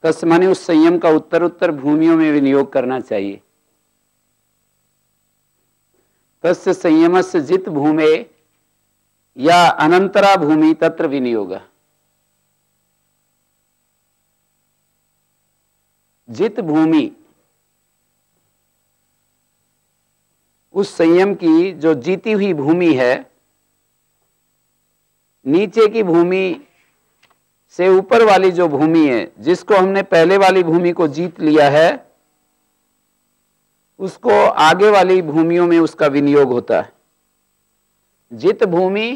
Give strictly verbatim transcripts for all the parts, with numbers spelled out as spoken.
तस्य माने उस संयम का उत्तर उत्तर भूमियों में विनियोग करना चाहिए। तस्य संयमस्य जित भूमे या अनंतरा भूमि तत्र विनियोग। जित भूमि उस संयम की जो जीती हुई भूमि है, नीचे की भूमि से ऊपर वाली जो भूमि है, जिसको हमने पहले वाली भूमि को जीत लिया है, उसको आगे वाली भूमियों में उसका विनियोग होता है। जित भूमि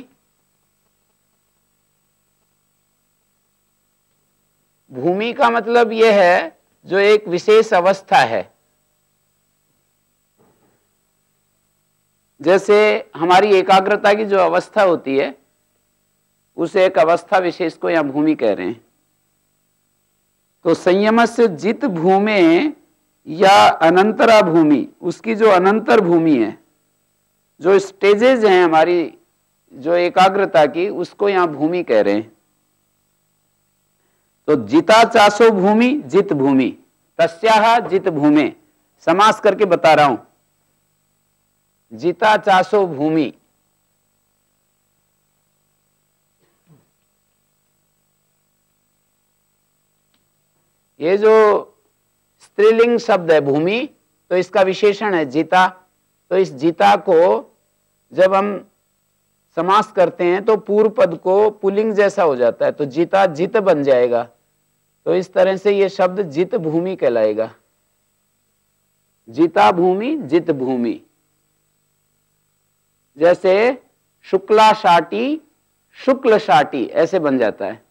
भूमि का मतलब यह है जो एक विशेष अवस्था है। जैसे हमारी एकाग्रता की जो अवस्था होती है, उस एक अवस्था विशेष को यहां भूमि कह रहे हैं। तो संयमस्य जित भूमे या अनंतरा भूमि, उसकी जो अनंतर भूमि है, जो स्टेजेज हैं हमारी जो एकाग्रता की, उसको यहां भूमि कह रहे हैं। तो जिता चासो भूमि जित भूमि, तस्याह जित भूमे, समास करके बता रहा हूं। जिता चासो भूमि, ये जो स्त्रीलिंग शब्द है भूमि, तो इसका विशेषण है जिता। तो इस जिता को जब हम समास करते हैं तो पूर्व पद को पुल्लिंग जैसा हो जाता है, तो जिता जित बन जाएगा। तो इस तरह से ये शब्द जित भूमि कहलाएगा। जिता भूमि जित भूमि। जैसे शुक्ला शाटी शुक्ल शाटी ऐसे बन जाता है।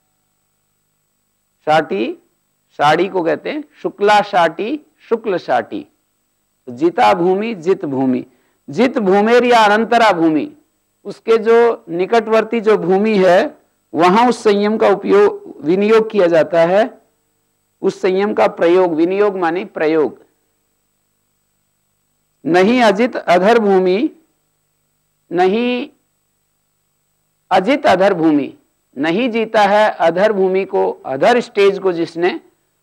शाटी साड़ी को कहते हैं, शुक्ला शाटी शुक्ल शाटी। तो जिता भूमि जित भूमि। जित भूमेर या अनंतरा भूमि, उसके जो निकटवर्ती जो भूमि है, वहां उस संयम का उपयोग विनियोग किया जाता है। उस संयम का प्रयोग, विनियोग माने प्रयोग। नहीं अजित अधर भूमि, नहीं अजित अधर भूमि, नहीं जीता है अधर भूमि को, अधर स्टेज को जिसने,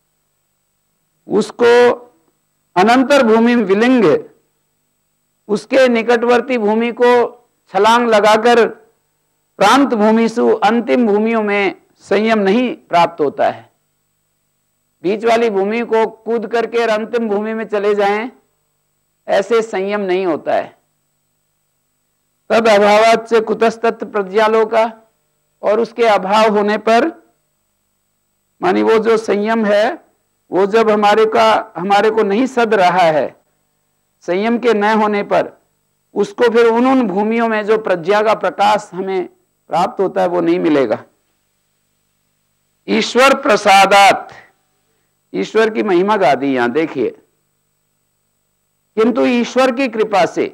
उसको अनंतर भूमि विलिंग, उसके निकटवर्ती भूमि को छलांग लगाकर प्रांत भूमि से अंतिम भूमियों में संयम नहीं प्राप्त होता है। बीच वाली भूमि को कूद करके अंतिम भूमि में चले जाएं, ऐसे संयम नहीं होता है। तद अभावात से कुतस्तत् प्रज्ञालोका, और उसके अभाव होने पर मानी वो जो संयम है, वो जब हमारे का हमारे को नहीं सद रहा है, संयम के न होने पर उसको फिर उन उन भूमियों में जो प्रज्ञा का प्रकाश हमें प्राप्त होता है वो नहीं मिलेगा। ईश्वर प्रसादात, ईश्वर की महिमा गा दी यहां देखिए। किंतु ईश्वर की कृपा से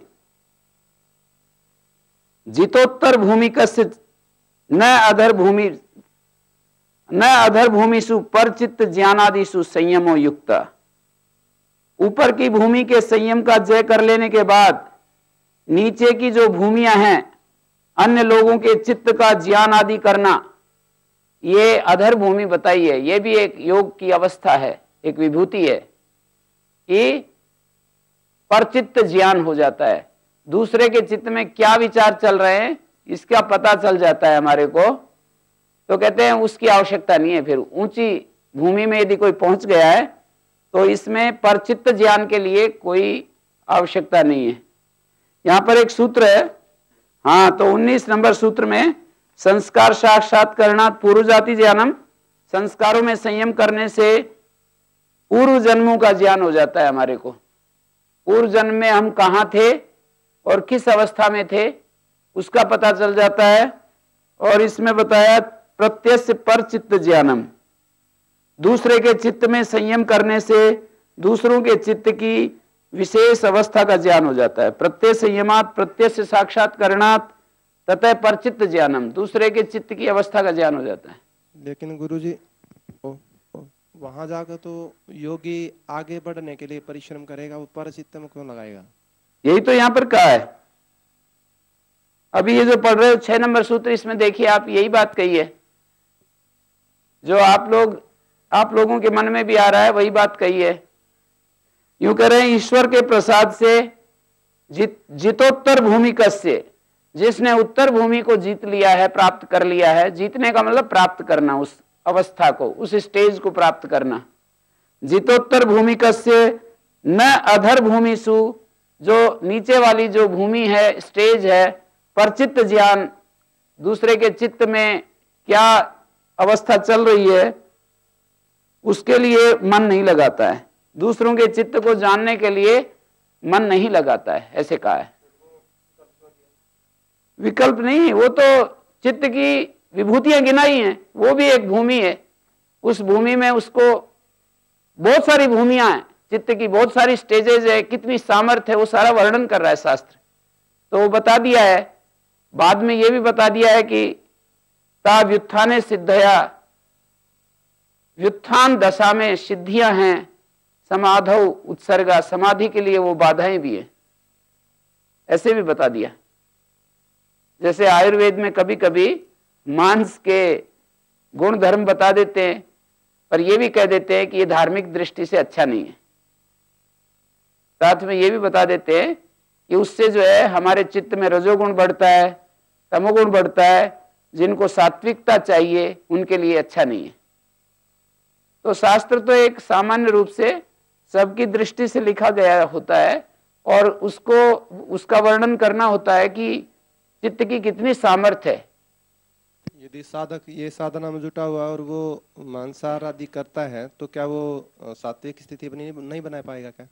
जितोत्तर भूमि कस्य न अधर भूमि न अधर भूमिषु परचित्त ज्ञानादिषु संयमो युक्त। ऊपर की भूमि के संयम का जय कर लेने के बाद नीचे की जो भूमियां हैं, अन्य लोगों के चित्त का ज्ञान आदि करना, ये अधर भूमि बताई है। ये भी एक योग की अवस्था है, एक विभूति है कि परचित्त ज्ञान हो जाता है। दूसरे के चित्त में क्या विचार चल रहे हैं इसका पता चल जाता है हमारे को। तो कहते हैं उसकी आवश्यकता नहीं है। फिर ऊंची भूमि में यदि कोई पहुंच गया है तो इसमें परचित्त ज्ञान के लिए कोई आवश्यकता नहीं है। यहां पर एक सूत्र है, हाँ, तो उन्नीस नंबर सूत्र में संस्कार साक्षात्कारणात् पूर्व जाति ज्ञानम, संस्कारों में संयम करने से पूर्व जन्मों का ज्ञान हो जाता है हमारे को। पूर्व जन्म में हम कहाँ थे और किस अवस्था में थे उसका पता चल जाता है। और इसमें बताया प्रत्यक्ष पर चित्त ज्ञानम, दूसरे के चित्त में संयम करने से दूसरों के चित्त की विशेष अवस्था का ज्ञान हो जाता है। प्रत्यय संयमात प्रत्यक्ष साक्षात्कारणात् ततः परचित्त ज्ञानम, दूसरे के चित्त की अवस्था का ज्ञान हो जाता है। लेकिन गुरुजी वहां जाकर तो योगी आगे बढ़ने के लिए परिश्रम करेगा, वो परचित्त में क्यों लगाएगा? यही तो यहां पर कहा है। अभी ये जो पढ़ रहे हो छह नंबर सूत्र, इसमें देखिए आप यही बात कही है। जो आप लोग आप लोगों के मन में भी आ रहा है, वही बात कही है। यूं कह रहे हैं, ईश्वर के प्रसाद से जित जितोत्तर भूमि कस्य, जिसने उत्तर भूमि को जीत लिया है, प्राप्त कर लिया है। जीतने का मतलब प्राप्त करना, उस अवस्था को, उस स्टेज को प्राप्त करना। जितोत्तर भूमि कस्य न अधर भूमिषु, जो नीचे वाली जो भूमि है, स्टेज है, परचित्त ज्ञान, दूसरे के चित्त में क्या अवस्था चल रही है उसके लिए मन नहीं लगाता है, दूसरों के चित्त को जानने के लिए मन नहीं लगाता है, ऐसे कहा है। विकल्प नहीं, वो तो चित्त की विभूतियां गिनाई हैं, वो भी एक भूमि है। उस भूमि में उसको बहुत सारी भूमियां हैं, चित्त की बहुत सारी स्टेजेज है, कितनी सामर्थ्य है, वो सारा वर्णन कर रहा है शास्त्र। तो वो बता दिया है, बाद में ये भी बता दिया है कि ता व्युत्थाने सिद्धया, व्युत्थान दशा में सिद्धियां हैं, समाधौ उत्सर्गा, समाधि के लिए वो बाधाएं भी है, ऐसे भी बता दिया। जैसे आयुर्वेद में कभी कभी मांस के गुण धर्म बता देते हैं, पर ये भी कह देते हैं कि ये धार्मिक दृष्टि से अच्छा नहीं है। साथ में ये भी बता देते हैं कि उससे जो है हमारे चित्त में रजोगुण बढ़ता है, तमोगुण बढ़ता है, जिनको सात्विकता चाहिए उनके लिए अच्छा नहीं है। तो शास्त्र तो एक सामान्य रूप से सबकी दृष्टि से लिखा गया होता है, और उसको उसका वर्णन करना होता है कि चित्त की कितनी सामर्थ्य है। यदि साधक ये साधना में जुटा हुआ और वो मांसाहार आदि करता है, तो क्या वो सात्विक स्थिति बनी नहीं बना पाएगा क्या?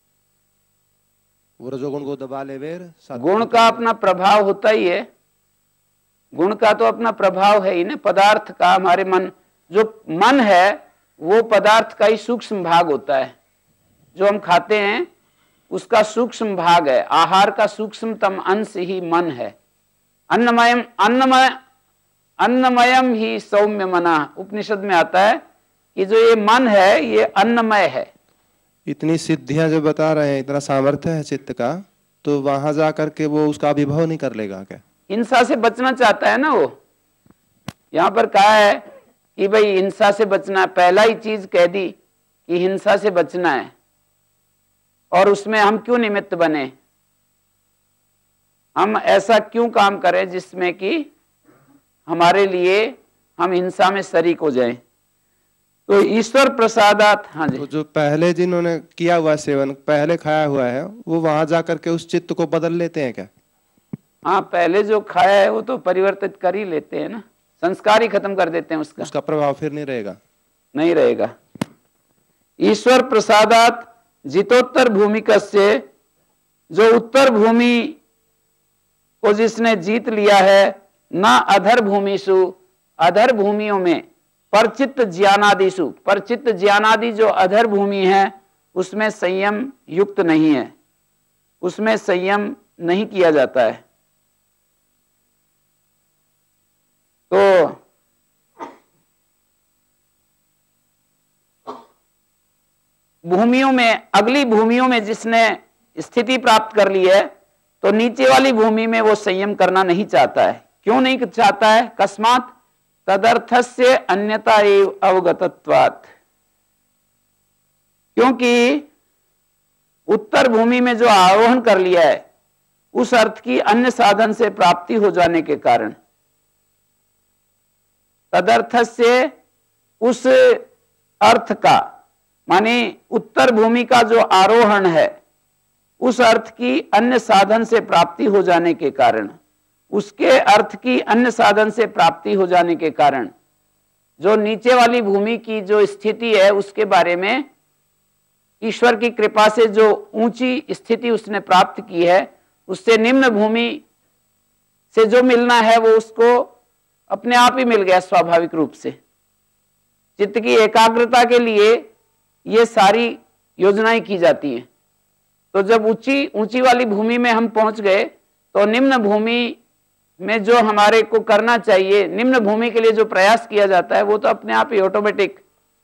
वो रजोगुण को दबा ले बेर, गुण का अपना प्रभाव होता ही है, गुण का तो अपना प्रभाव है ही ना। पदार्थ का हमारे मन, जो मन है वो पदार्थ का ही सूक्ष्म भाग होता है। जो हम खाते हैं उसका सूक्ष्म भाग है, आहार का सूक्ष्मतम अंश ही मन है। अन्नमयम अन्नमय अन्नमयम ही सौम्य मना, उपनिषद में आता है कि जो ये मन है ये अन्नमय है। इतनी सिद्धियां जो बता रहे हैं, इतना सामर्थ्य है चित्त का, तो वहां जाकर के वो उसका अभिभव नहीं कर लेगा क्या? हिंसा से बचना चाहता है ना वो। यहां पर कहा है कि भाई हिंसा से बचना, पहला ही चीज कह दी कि हिंसा से बचना है, और उसमें हम क्यों निमित्त बने, हम ऐसा क्यों काम करें जिसमें कि हमारे लिए हम हिंसा में शरीक हो जाएं। तो ईश्वर प्रसादात, हाँ जी, तो जो पहले जिन्होंने किया हुआ सेवन, पहले खाया हुआ है, वो वहां जाकर के उस चित्त को बदल लेते हैं क्या? हाँ, पहले जो खाया है वो तो परिवर्तित कर ही लेते हैं ना, संस्कार ही खत्म कर देते हैं उसका, उसका प्रभाव फिर नहीं रहेगा, नहीं रहेगा। ईश्वर प्रसादात जितोत्तर भूमि कस्य, जो उत्तर भूमि को जिसने जीत लिया है, ना अधर भूमिषु, अधर भूमियों में, परचित्त ज्ञानादिषु, परचित्त ज्ञानादि जो अधर भूमि है उसमें संयम युक्त नहीं है, उसमें संयम नहीं किया जाता है। तो भूमियों में, अगली भूमियों में जिसने स्थिति प्राप्त कर ली है, तो नीचे वाली भूमि में वो संयम करना नहीं चाहता है। क्यों नहीं चाहता है? कस्मात् तदर्थस्य अन्यता एव अवगतत्वात्, क्योंकि उत्तर भूमि में जो आरोहण कर लिया है उस अर्थ की अन्य साधन से प्राप्ति हो जाने के कारण, तदर्थस्य उस अर्थ का, माने उत्तर भूमि का जो आरोहण है उस अर्थ की अन्य साधन से प्राप्ति हो जाने के कारण, उसके अर्थ की अन्य साधन से प्राप्ति हो जाने के कारण, जो नीचे वाली भूमि की जो स्थिति है उसके बारे में ईश्वर की कृपा से जो ऊंची स्थिति उसने प्राप्त की है, उससे निम्न भूमि से जो मिलना है वो उसको अपने आप ही मिल गया स्वाभाविक रूप से। चित्त की एकाग्रता के लिए ये सारी योजनाएं की जाती हैं। तो जब ऊंची ऊंची वाली भूमि में हम पहुंच गए, तो निम्न भूमि में जो हमारे को करना चाहिए, निम्न भूमि के लिए जो प्रयास किया जाता है वो तो अपने आप ही ऑटोमेटिक,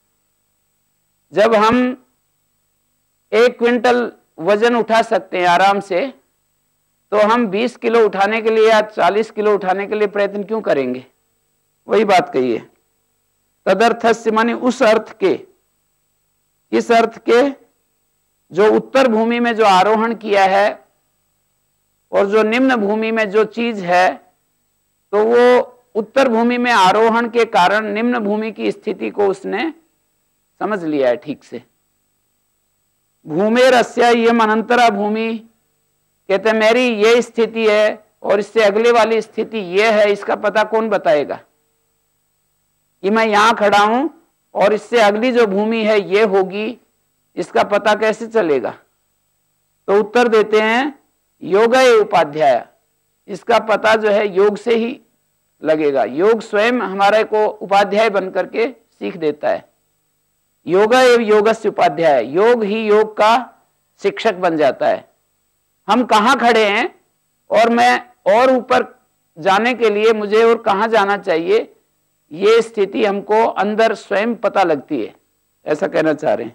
जब हम एक क्विंटल वजन उठा सकते हैं आराम से, तो हम बीस किलो उठाने के लिए या चालीस किलो उठाने के लिए प्रयत्न क्यों करेंगे? वही बात कही है। तदर्थस्य माने उस अर्थ के, किस अर्थ के, जो उत्तर भूमि में जो आरोहण किया है और जो निम्न भूमि में जो चीज है, तो वो उत्तर भूमि में आरोहण के कारण निम्न भूमि की स्थिति को उसने समझ लिया है ठीक से। भूमेरस्य यम अनंतरा भूमि, कहते मेरी ये स्थिति है और इससे अगले वाली स्थिति ये है, इसका पता कौन बताएगा कि मैं यहां खड़ा हूं और इससे अगली जो भूमि है ये होगी, इसका पता कैसे चलेगा? तो उत्तर देते हैं योगय उपाध्याय, इसका पता जो है योग से ही लगेगा। योग स्वयं हमारे को उपाध्याय बन करके सीख देता है। योग एवं योगस्य उपाध्याय, योग ही योग का शिक्षक बन जाता है। हम कहाँ खड़े हैं और मैं और ऊपर जाने के लिए मुझे और कहाँ जाना चाहिए, ये स्थिति हमको अंदर स्वयं पता लगती है, ऐसा कहना चाह रहे हैं।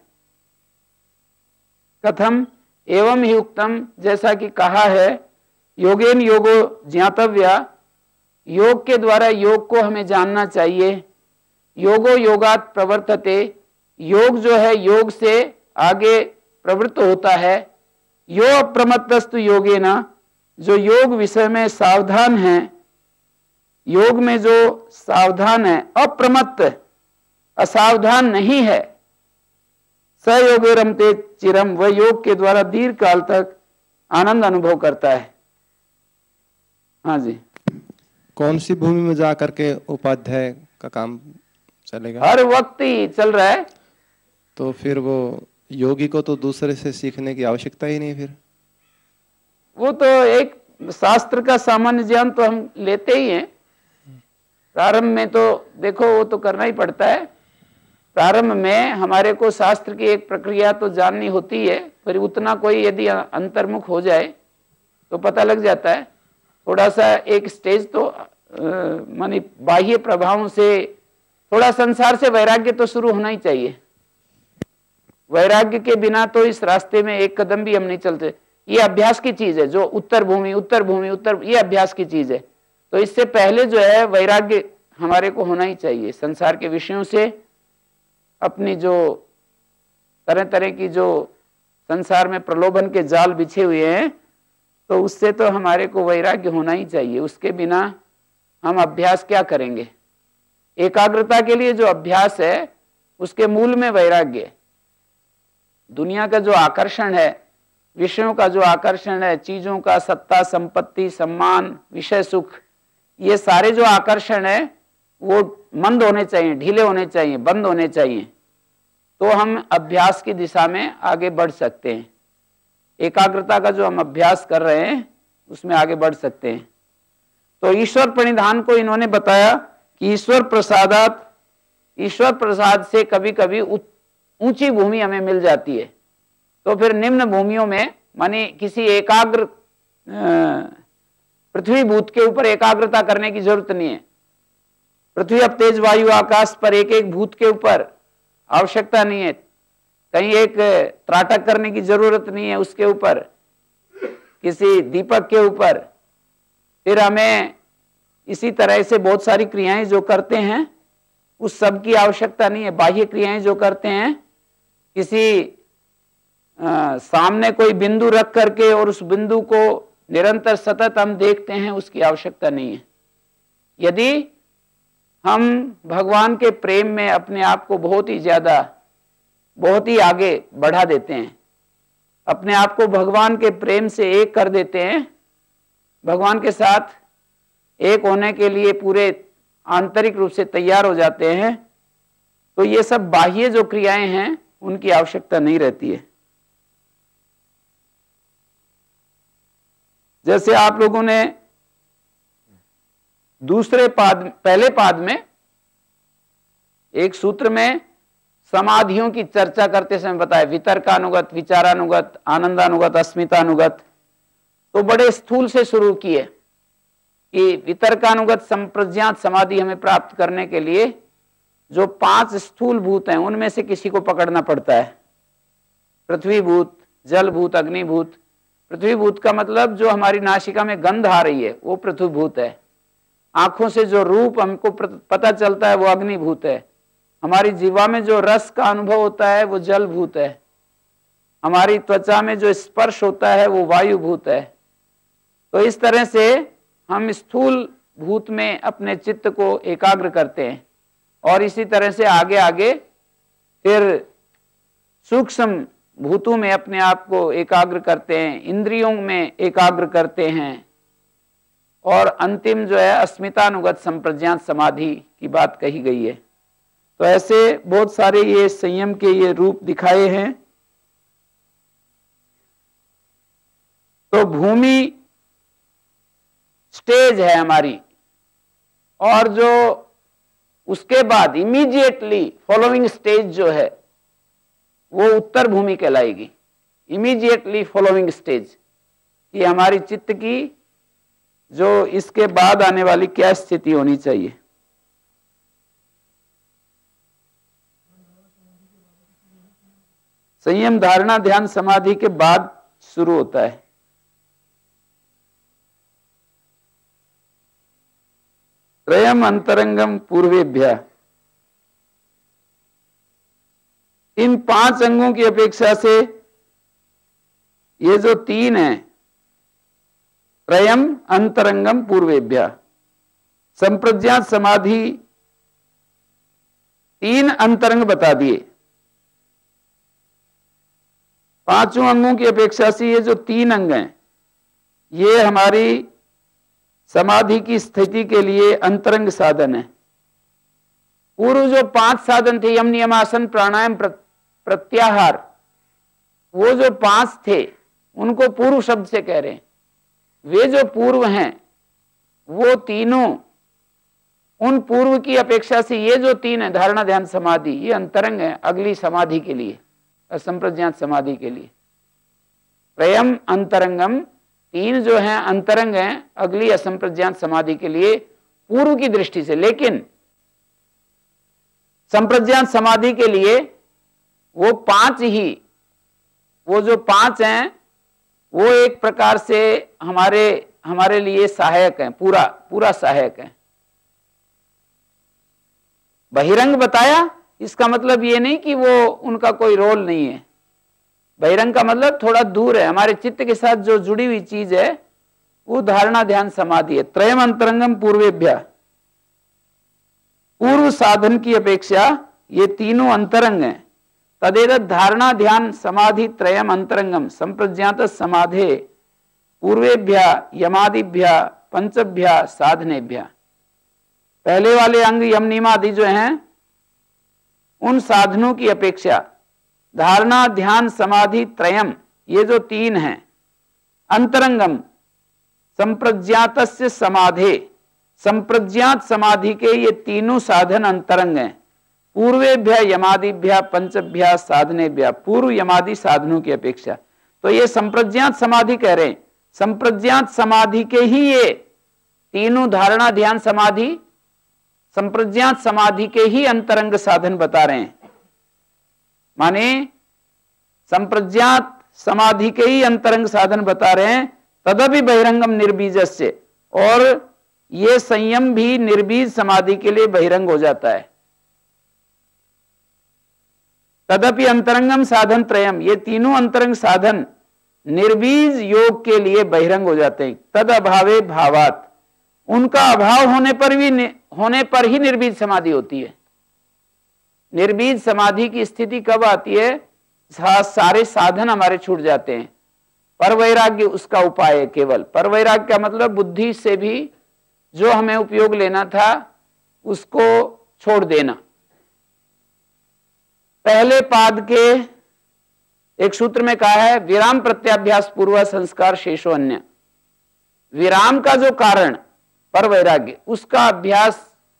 कथम एवं ही उक्तम, जैसा कि कहा है, योगेन योगो ज्ञातव्या, योग के द्वारा योग को हमें जानना चाहिए। योगो योगात प्रवर्तते, योग जो है योग से आगे प्रवृत्त होता है। यो अप्रमत्तस्तु योगेन, जो योग विषय में सावधान है, योग में जो सावधान है, अप्रमत्त असावधान नहीं है, स योगे रमते चिरम, वह योग के द्वारा दीर्घ काल तक आनंद अनुभव करता है। हाँ जी। कौन सी भूमि में जा करके उपाध्याय का काम चलेगा? हर वक्त ही चल रहा है। तो फिर वो योगी को तो दूसरे से सीखने की आवश्यकता ही नहीं। फिर वो तो एक शास्त्र का सामान्य ज्ञान तो हम लेते ही हैं। प्रारंभ में तो देखो वो तो करना ही पड़ता है। प्रारंभ में हमारे को शास्त्र की एक प्रक्रिया तो जाननी होती है, फिर उतना कोई यदि अंतर्मुख हो जाए तो पता लग जाता है। थोड़ा सा एक स्टेज तो मानी बाह्य प्रभावों से थोड़ा संसार से वैराग्य तो शुरू होना ही चाहिए। वैराग्य के बिना तो इस रास्ते में एक कदम भी हम नहीं चलते। ये अभ्यास की चीज है, जो उत्तर भूमि उत्तर भूमि उत्तर, ये अभ्यास की चीज है। तो इससे पहले जो है वैराग्य हमारे को होना ही चाहिए। संसार के विषयों से अपनी जो तरह तरह की जो संसार में प्रलोभन के जाल बिछे हुए हैं, तो उससे तो हमारे को वैराग्य होना ही चाहिए। उसके बिना हम अभ्यास क्या करेंगे? एकाग्रता के लिए जो अभ्यास है उसके मूल में वैराग्य है। दुनिया का जो आकर्षण है, विषयों का जो आकर्षण है, चीजों का, सत्ता, संपत्ति, सम्मान, विषय सुख, ये सारे जो आकर्षण है वो मंद होने चाहिए, ढीले होने चाहिए, बंद होने चाहिए, तो हम अभ्यास की दिशा में आगे बढ़ सकते हैं। एकाग्रता का जो हम अभ्यास कर रहे हैं उसमें आगे बढ़ सकते हैं। तो ईश्वर प्रणिधान को इन्होंने बताया कि ईश्वर प्रसादात, ईश्वर प्रसाद से कभी कभी ऊंची भूमि हमें मिल जाती है। तो फिर निम्न भूमियों में माने किसी एकाग्र पृथ्वी भूत के ऊपर एकाग्रता करने की जरूरत नहीं है। पृथ्वी अब तेज वायु आकाश पर एक एक भूत के ऊपर आवश्यकता नहीं है। कहीं एक त्राटक करने की जरूरत नहीं है उसके ऊपर, किसी दीपक के ऊपर। फिर हमें इसी तरह से बहुत सारी क्रियाएं जो करते हैं उस सब की आवश्यकता नहीं है। बाह्य क्रियाएं जो करते हैं, किसी आ, सामने कोई बिंदु रख करके और उस बिंदु को निरंतर सतत हम देखते हैं, उसकी आवश्यकता नहीं है। यदि हम भगवान के प्रेम में अपने आप को बहुत ही ज्यादा, बहुत ही आगे बढ़ा देते हैं, अपने आप को भगवान के प्रेम से एक कर देते हैं, भगवान के साथ एक होने के लिए पूरे आंतरिक रूप से तैयार हो जाते हैं, तो ये सब बाह्य जो क्रियाएं हैं उनकी आवश्यकता नहीं रहती है। जैसे आप लोगों ने दूसरे पाद, पहले पाद में एक सूत्र में समाधियों की चर्चा करते समय बताया, वितर्कानुगत, विचारानुगत, आनंदानुगत, अस्मितानुगत। तो बड़े स्थूल से शुरू किए कि वितर्कानुगत संप्रज्ञात समाधि हमें प्राप्त करने के लिए जो पांच स्थूल भूत हैं उनमें से किसी को पकड़ना पड़ता है। पृथ्वी भूत, जल भूत, अग्नि भूत। पृथ्वी भूत का मतलब जो हमारी नासिका में गंध आ रही है वो पृथ्वी भूत है। आंखों से जो रूप हमको पता चलता है वो अग्नि भूत है। हमारी जीवा में जो रस का अनुभव होता है वो जलभूत है, हमारी त्वचा में जो स्पर्श होता है वो वायुभूत है। तो इस तरह से हम स्थूल भूत में अपने चित्त को एकाग्र करते हैं और इसी तरह से आगे आगे फिर सूक्ष्म भूतों में अपने आप को एकाग्र करते हैं, इंद्रियों में एकाग्र करते हैं और अंतिम जो है अस्मितानुगत संप्रज्ञात समाधि की बात कही गई है। तो ऐसे बहुत सारे ये संयम के ये रूप दिखाए हैं। तो भूमि स्टेज है हमारी, और जो उसके बाद इमीडिएटली फॉलोइंग स्टेज जो है वो उत्तर भूमि कहलाएगी। इमीडिएटली फॉलोइंग स्टेज, ये हमारी चित्त की जो इसके बाद आने वाली क्या स्थिति होनी चाहिए। संयम धारणा ध्यान समाधि के बाद शुरू होता है। त्रयम अंतरंगम पूर्वेभ्य, इन पांच अंगों की अपेक्षा से ये जो तीन है, त्रयम अंतरंगम पूर्वेभ्य, संप्रज्ञात समाधि तीन अंतरंग बता दिए। पांचों अंगों की अपेक्षा से ये जो तीन अंग हैं ये हमारी समाधि की स्थिति के लिए अंतरंग साधन है। पूर्व जो पांच साधन थे, यम नियम आसन प्राणायाम प्रत्याहार, वो जो पांच थे उनको पूर्व शब्द से कह रहे हैं। वे जो पूर्व हैं वो तीनों, उन पूर्व की अपेक्षा से ये जो तीन है धारणा ध्यान समाधि, ये अंतरंग है अगली समाधि के लिए, असंप्रज्ञात समाधि के लिए। त्रयम अंतरंगम, तीन जो हैं अंतरंग हैं अगली असंप्रज्ञात समाधि के लिए पूर्व की दृष्टि से। लेकिन संप्रज्ञात समाधि के लिए वो पांच ही, वो जो पांच हैं वो एक प्रकार से हमारे हमारे लिए सहायक हैं, पूरा पूरा सहायक है। बहिरंग बताया, इसका मतलब ये नहीं कि वो उनका कोई रोल नहीं है। बहिरंग का मतलब थोड़ा दूर है, हमारे चित्त के साथ जो जुड़ी हुई चीज है वो धारणा ध्यान समाधि है। त्रयम अंतरंगम पूर्वेभ्य, पूर्व साधन की अपेक्षा ये तीनों अंतरंग हैं। तदेतद् धारणा ध्यान समाधि त्रयम अंतरंगम संप्रज्ञात समाधे पूर्वेभ्य यमादिभ्य पंचभ्य साधनेभ्य। पहले वाले अंग यम नियमादि जो हैं उन साधनों की अपेक्षा धारणा ध्यान समाधि त्रयम, ये जो तीन हैं अंतरंगम संप्रज्ञातस्य समाधे, संप्रज्ञात समाधि के ये तीनों साधन अंतरंग हैं। पूर्वेभ्य यमादिभ्य पंचभ्य साधनेभ्य, पूर्व यमादि साधनों की अपेक्षा। तो ये संप्रज्ञात समाधि कह रहे हैं, संप्रज्ञात समाधि के ही ये तीनों धारणा ध्यान समाधि संप्रज्ञात समाधि के ही अंतरंग साधन बता रहे हैं। माने संप्रज्ञात समाधि के ही अंतरंग साधन बता रहे हैं। तदपि बहिरंगम निर्बीजस्य, और ये संयम भी निर्बीज समाधि के लिए बहिरंग हो जाता है। तदपि अंतरंगम साधन त्रयम, ये तीनों अंतरंग साधन निर्बीज योग के लिए बहिरंग हो जाते हैं। तद अभावे भावात, उनका अभाव होने पर भी होने पर ही निर्बीज समाधि होती है। निर्बीज समाधि की स्थिति कब आती है? सारे साधन हमारे छूट जाते हैं। पर वैराग्य उसका उपाय है केवल। पर वैराग्य का मतलब बुद्धि से भी जो हमें उपयोग लेना था उसको छोड़ देना। पहले पाद के एक सूत्र में कहा है विराम प्रत्याभ्यास पूर्व संस्कार शेषो अन्य। विराम का जो कारण पर वैराग्य, उसका अभ्यास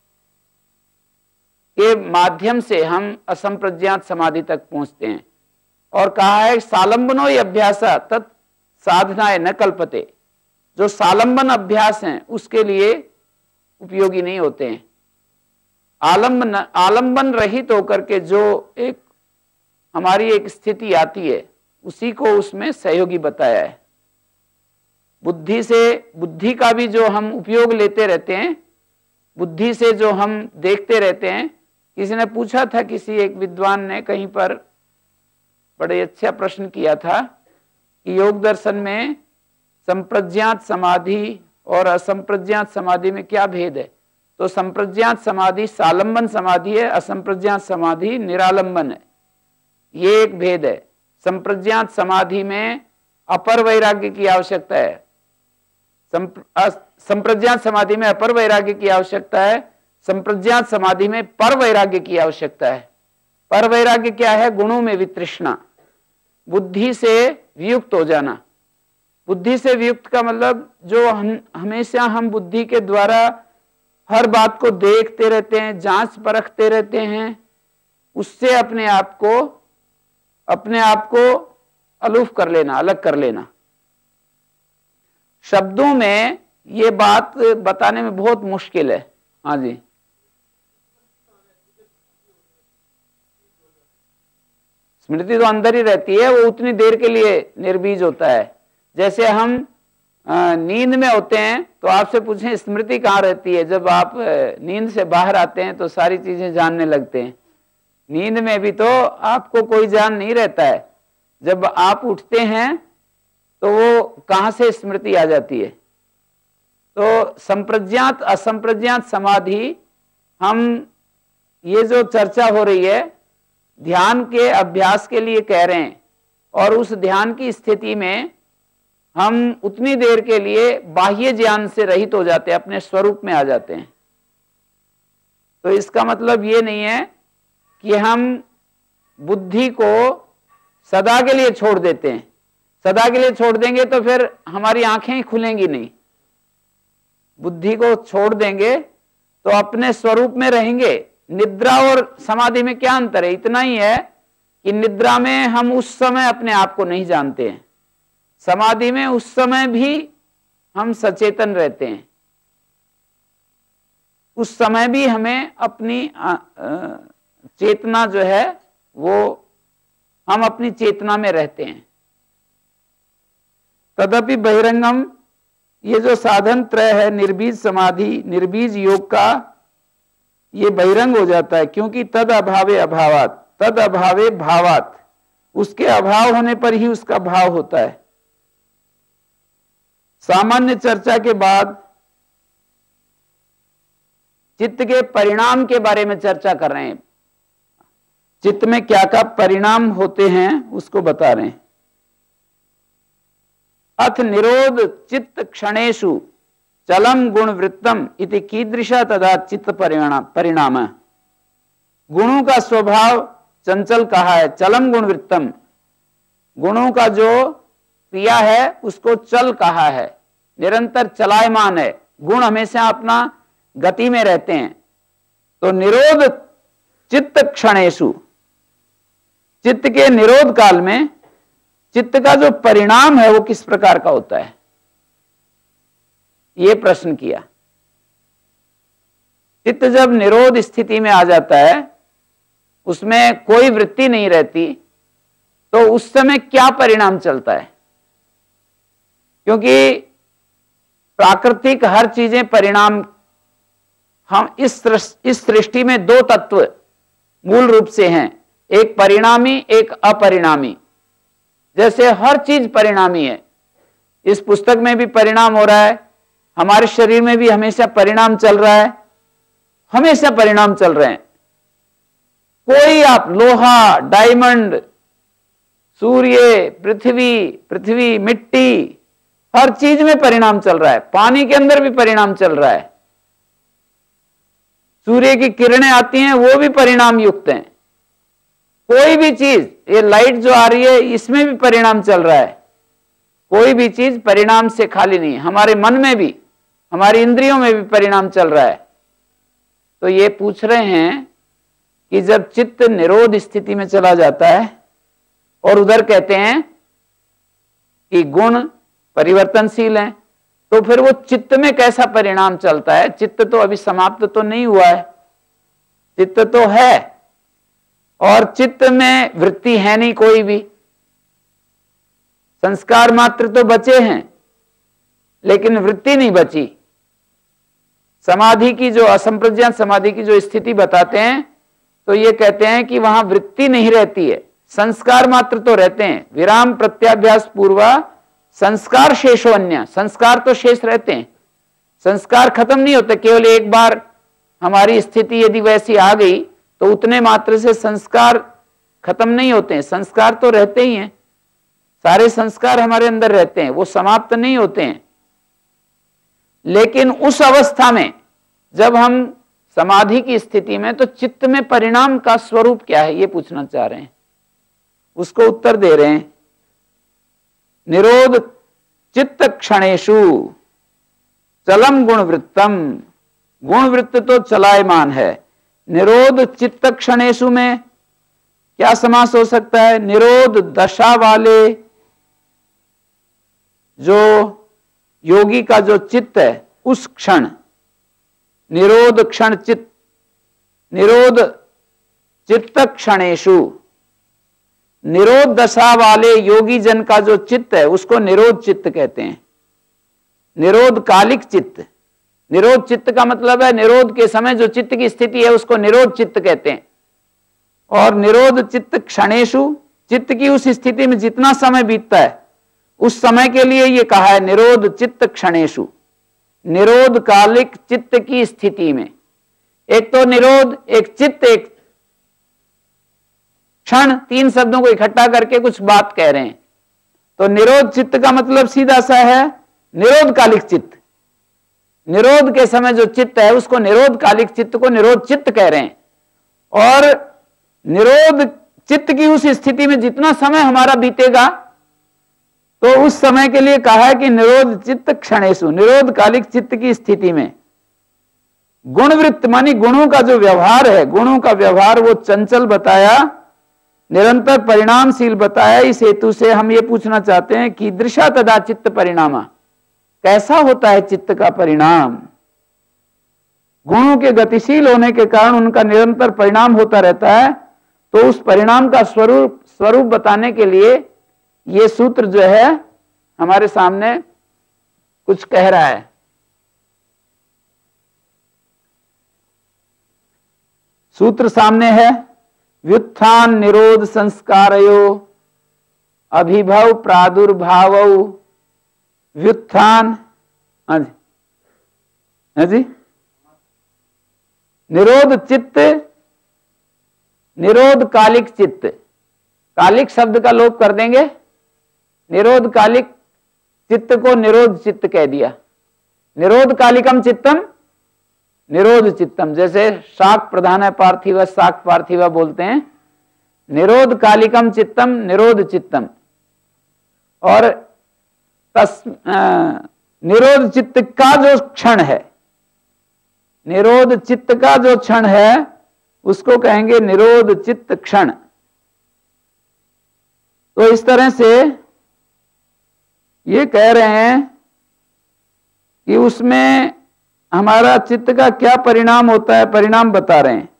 के माध्यम से हम असंप्रज्ञात समाधि तक पहुंचते हैं। और कहा है सालंबनो अभ्यास तत् साधनाए न कल्पते, जो सालंबन अभ्यास हैं उसके लिए उपयोगी नहीं होते हैं। आलंबन आलंबन रहित होकर के जो एक हमारी एक स्थिति आती है उसी को उसमें सहयोगी बताया है। बुद्धि से, बुद्धि का भी जो हम उपयोग लेते रहते हैं, बुद्धि से जो हम देखते रहते हैं, किसी ने पूछा था, किसी एक विद्वान ने कहीं पर बड़े अच्छा प्रश्न किया था कि योग दर्शन में संप्रज्ञात समाधि और असंप्रज्ञात समाधि में क्या भेद है। तो संप्रज्ञात समाधि सालंबन समाधि है, असंप्रज्ञात समाधि निरालंबन है, ये एक भेद है। संप्रज्ञात समाधि में अपर वैराग्य की आवश्यकता है, संप्रज्ञात समाधि में अपर वैराग्य की आवश्यकता है, संप्रज्ञात समाधि में पर वैराग्य की आवश्यकता है। पर वैराग्य क्या है? गुणों में वितृष्णा, बुद्धि से वियुक्त हो जाना। बुद्धि से वियुक्त का मतलब जो हम हमेशा हम बुद्धि के द्वारा हर बात को देखते रहते हैं, जांच परखते रहते हैं, उससे अपने आप को अपने आप को अलूफ कर लेना, अलग कर लेना। शब्दों में ये बात बताने में बहुत मुश्किल है। हाँ जी, स्मृति तो अंदर ही रहती है, वो उतनी देर के लिए निर्बीज होता है। जैसे हम नींद में होते हैं तो आपसे पूछें स्मृति कहाँ रहती है, जब आप नींद से बाहर आते हैं तो सारी चीजें जानने लगते हैं। नींद में भी तो आपको कोई जान नहीं रहता है, जब आप उठते हैं तो वो कहाँ से स्मृति आ जाती है। तो संप्रज्ञात असंप्रज्ञात समाधि, हम ये जो चर्चा हो रही है ध्यान के अभ्यास के लिए कह रहे हैं, और उस ध्यान की स्थिति में हम उतनी देर के लिए बाह्य ज्ञान से रहित हो जाते हैं, अपने स्वरूप में आ जाते हैं। तो इसका मतलब ये नहीं है कि हम बुद्धि को सदा के लिए छोड़ देते हैं। सदा के लिए छोड़ देंगे तो फिर हमारी आंखें ही खुलेंगी नहीं। बुद्धि को छोड़ देंगे तो अपने स्वरूप में रहेंगे। निद्रा और समाधि में क्या अंतर है? इतना ही है कि निद्रा में हम उस समय अपने आप को नहीं जानते हैं, समाधि में उस समय भी हम सचेतन रहते हैं। उस समय भी हमें अपनी चेतना जो है वो हम अपनी चेतना में रहते हैं। तदपि बहिरंगम, ये जो साधन त्रय है निर्बीज समाधि, निर्बीज योग का, ये बहिरंग हो जाता है, क्योंकि तद अभावे अभावात, तद अभावे भावात, उसके अभाव होने पर ही उसका भाव होता है। सामान्य चर्चा के बाद चित्त के परिणाम के बारे में चर्चा कर रहे हैं। चित्त में क्या क्या परिणाम होते हैं उसको बता रहे हैं। अथ निरोध चित्त क्षणेषु चलम गुण वृत्तम इति कीदृशा तदा चित्त परिणाम। गुणों का स्वभाव चंचल कहा है, चलम गुण वृत्तम, गुणों का जो क्रिया है उसको चल कहा है, निरंतर चलायमान है। गुण हमेशा अपना गति में रहते हैं। तो निरोध चित्त क्षणेषु, चित्त के निरोध काल में चित्त का जो परिणाम है वो किस प्रकार का होता है, ये प्रश्न किया। चित्त जब निरोध स्थिति में आ जाता है, उसमें कोई वृत्ति नहीं रहती, तो उस समय क्या परिणाम चलता है? क्योंकि प्राकृतिक हर चीजें परिणाम, हम इस इस सृष्टि में दो तत्व मूल रूप से हैं, एक परिणामी एक अपरिणामी। जैसे हर चीज परिणामी है, इस पुस्तक में भी परिणाम हो रहा है, हमारे शरीर में भी हमेशा परिणाम चल रहा है, हमेशा परिणाम चल रहे हैं। कोई आप लोहा, डायमंड, सूर्य, पृथ्वी, पृथ्वी, मिट्टी, हर चीज में परिणाम चल रहा है। पानी के अंदर भी परिणाम चल रहा है। सूर्य की किरणें आती हैं, वो भी परिणाम युक्त हैं। कोई भी चीज, ये लाइट जो आ रही है इसमें भी परिणाम चल रहा है। कोई भी चीज परिणाम से खाली नहीं है। हमारे मन में भी, हमारी इंद्रियों में भी परिणाम चल रहा है। तो ये पूछ रहे हैं कि जब चित्त निरोध स्थिति में चला जाता है और उधर कहते हैं कि गुण परिवर्तनशील हैं, तो फिर वो चित्त में कैसा परिणाम चलता है? चित्त तो अभी समाप्त तो नहीं हुआ है, चित्त तो है, और चित्त में वृत्ति है नहीं, कोई भी संस्कार मात्र तो बचे हैं, लेकिन वृत्ति नहीं बची। समाधि की जो असंप्रज्ञात समाधि की जो स्थिति बताते हैं, तो ये कहते हैं कि वहां वृत्ति नहीं रहती है, संस्कार मात्र तो रहते हैं। विराम प्रत्याभ्यास पूर्वा संस्कार शेषो अन्य, संस्कार तो शेष रहते हैं, संस्कार खत्म नहीं होते। केवल एक बार हमारी स्थिति यदि वैसी आ गई तो उतने मात्र से संस्कार खत्म नहीं होते हैं, संस्कार तो रहते ही हैं, सारे संस्कार हमारे अंदर रहते हैं, वो समाप्त नहीं होते हैं। लेकिन उस अवस्था में जब हम समाधि की स्थिति में, तो चित्त में परिणाम का स्वरूप क्या है ये पूछना चाह रहे हैं, उसको उत्तर दे रहे हैं। निरोध चित्त क्षणेषु चलम गुणवृत्तम, गुणवृत्त तो चलायमान है। निरोध चित्त क्षणेषु में क्या समास हो सकता है? निरोध दशा वाले जो योगी का जो चित्त है उस क्षण, निरोध क्षण चित्त, निरोध चित्त क्षणेषु, निरोध दशा वाले योगी जन का जो चित्त है उसको निरोध चित्त कहते हैं। निरोध कालिक चित्त, निरोध चित्त का मतलब है निरोध के समय जो चित्त की स्थिति है उसको निरोध चित्त कहते हैं। और निरोध चित्त क्षणेषु, चित्त की उस स्थिति में जितना समय बीतता है उस समय के लिए ये कहा है निरोध चित्त क्षणेषु, निरोध कालिक चित्त की स्थिति में। एक तो निरोध, एक चित्त, एक क्षण, तीन शब्दों को इकट्ठा करके कुछ बात कह रहे हैं। तो निरोध चित्त का मतलब सीधा सा है निरोध कालिक चित्त, निरोध के समय जो चित्त है उसको निरोध कालिक चित्त को निरोध चित्त कह रहे हैं। और निरोध चित्त की उस स्थिति में जितना समय हमारा बीतेगा तो उस समय के लिए कहा है कि निरोध चित्त क्षणेषु, निरोध कालिक चित्त की स्थिति में। गुणवृत्त मानी गुणों का जो व्यवहार है, गुणों का व्यवहार वो चंचल बताया, निरंतर परिणामशील बताया। इस हेतु से हम ये पूछना चाहते हैं कि दृशा तदा चित्त परिणामा, कैसा होता है चित्त का परिणाम? गुणों के गतिशील होने के कारण उनका निरंतर परिणाम होता रहता है, तो उस परिणाम का स्वरूप स्वरूप बताने के लिए ये सूत्र जो है हमारे सामने कुछ कह रहा है। सूत्र सामने है, व्युत्थान निरोध संस्कारयो अभिभव प्रादुर्भाव। व्युत्थान, हाँ जी, हाँ जी, निरोध चित्त, निरोध कालिक चित्त, कालिक शब्द का लोप कर देंगे, निरोध कालिक चित्त को निरोध चित्त कह दिया। निरोध कालिकम चित्तम निरोध चित्तम, जैसे शाक प्रधान पार्थिव शाक पार्थिव बोलते हैं, निरोध कालिकम चित्तम निरोध चित्तम। और तस निरोध चित्त का जो क्षण है, निरोध चित्त का जो क्षण है उसको कहेंगे निरोध चित्त क्षण। तो इस तरह से ये कह रहे हैं कि उसमें हमारा चित्त का क्या परिणाम होता है, परिणाम बता रहे हैं।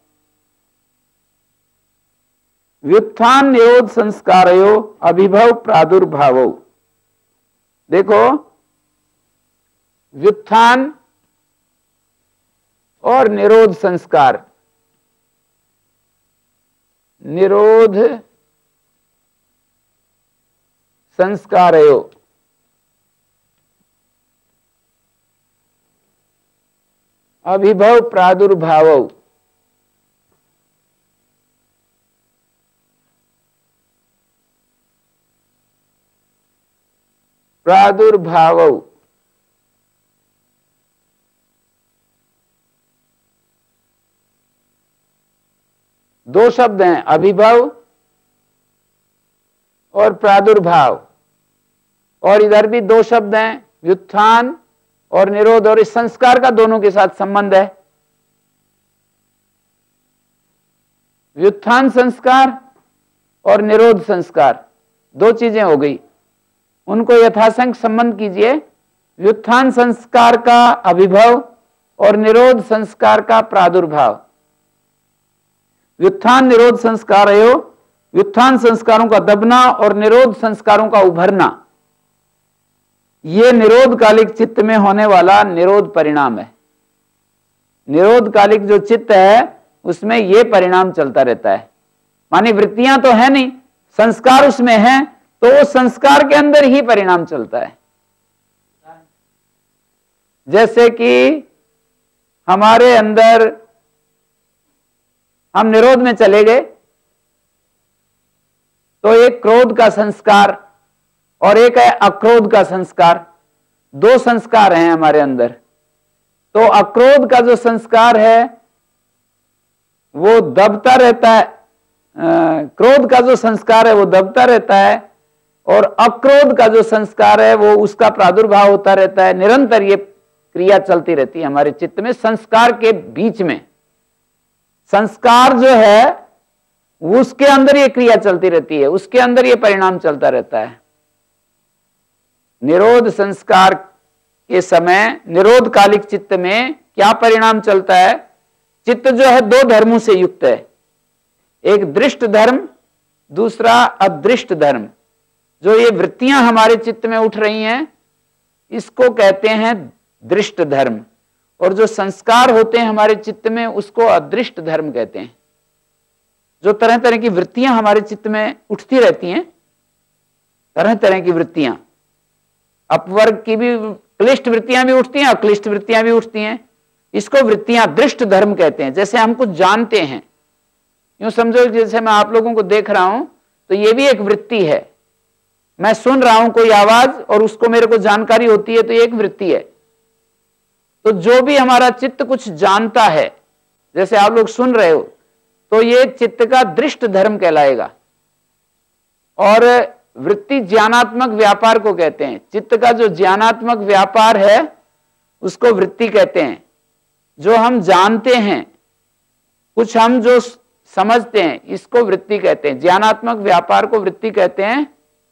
व्युत्थान निरोध संस्कारयो अभिभव प्रादुर्भावो। देखो, व्युत्थान और निरोध संस्कार, निरोध संस्कारयो, अभिभव प्रादुर्भाव। प्रादुर्भाव दो शब्द हैं, अभिभव और प्रादुर्भाव। और इधर भी दो शब्द हैं, व्युत्थान और निरोध। और इस संस्कार का दोनों के साथ संबंध है। व्युत्थान संस्कार और निरोध संस्कार दो चीजें हो गई, उनको यथासंग संबंध कीजिए। व्युत्थान संस्कार का अभिभव और निरोध संस्कार का प्रादुर्भाव। व्युत्थान निरोध संस्कार है, व्युत्थान संस्कारों का दबना और निरोध संस्कारों का उभरना, ये निरोध कालिक चित्त में होने वाला निरोध परिणाम है। निरोध कालिक जो चित्त है उसमें ये परिणाम चलता रहता है। मानी वृत्तियां तो है नहीं, संस्कार उसमें हैं, तो वो संस्कार के अंदर ही परिणाम चलता है। जैसे कि हमारे अंदर हम निरोध में चले गए, तो एक क्रोध का संस्कार और एक है अक्रोध का संस्कार, दो संस्कार हैं हमारे अंदर। तो अक्रोध का जो संस्कार है वो दबता रहता है, क्रोध का जो संस्कार है वो दबता रहता है, और अक्रोध का जो संस्कार है वो उसका प्रादुर्भाव होता रहता है। निरंतर ये क्रिया चलती रहती है हमारे चित्त में। संस्कार के बीच में संस्कार जो है उसके अंदर ये क्रिया चलती रहती है, उसके अंदर ये परिणाम चलता रहता है। निरोध संस्कार के समय निरोध कालिक चित्त में क्या परिणाम चलता है? चित्त जो है दो धर्मों से युक्त है, एक दृष्ट धर्म, दूसरा अदृष्ट धर्म। जो ये वृत्तियां हमारे चित्त में उठ रही हैं इसको कहते हैं दृष्ट धर्म, और जो संस्कार होते हैं हमारे चित्त में उसको अदृष्ट धर्म कहते हैं। जो तरह तरह की वृत्तियां हमारे चित्त में उठती रहती हैं, तरह तरह की वृत्तियां, अपवर्ग की भी क्लिष्ट वृत्तियां भी उठती हैं, अक्लिष्ट वृत्तियां भी उठती हैं, इसको वृत्तियां दृष्ट धर्म कहते हैं। जैसे हम कुछ जानते हैं, यूं समझो जैसे मैं आप लोगों को देख रहा हूं तो ये भी एक वृत्ति है। मैं सुन रहा हूं कोई आवाज और उसको मेरे को जानकारी होती है, तो ये एक वृत्ति है। तो जो भी हमारा चित्त कुछ जानता है, जैसे आप लोग सुन रहे हो, तो ये चित्त का दृष्ट धर्म कहलाएगा। और वृत्ति ज्ञानात्मक व्यापार को कहते हैं। चित्त का जो ज्ञानात्मक व्यापार है उसको वृत्ति कहते हैं। जो हम जानते हैं, कुछ हम जो समझते हैं, इसको वृत्ति कहते हैं। ज्ञानात्मक व्यापार को वृत्ति कहते हैं।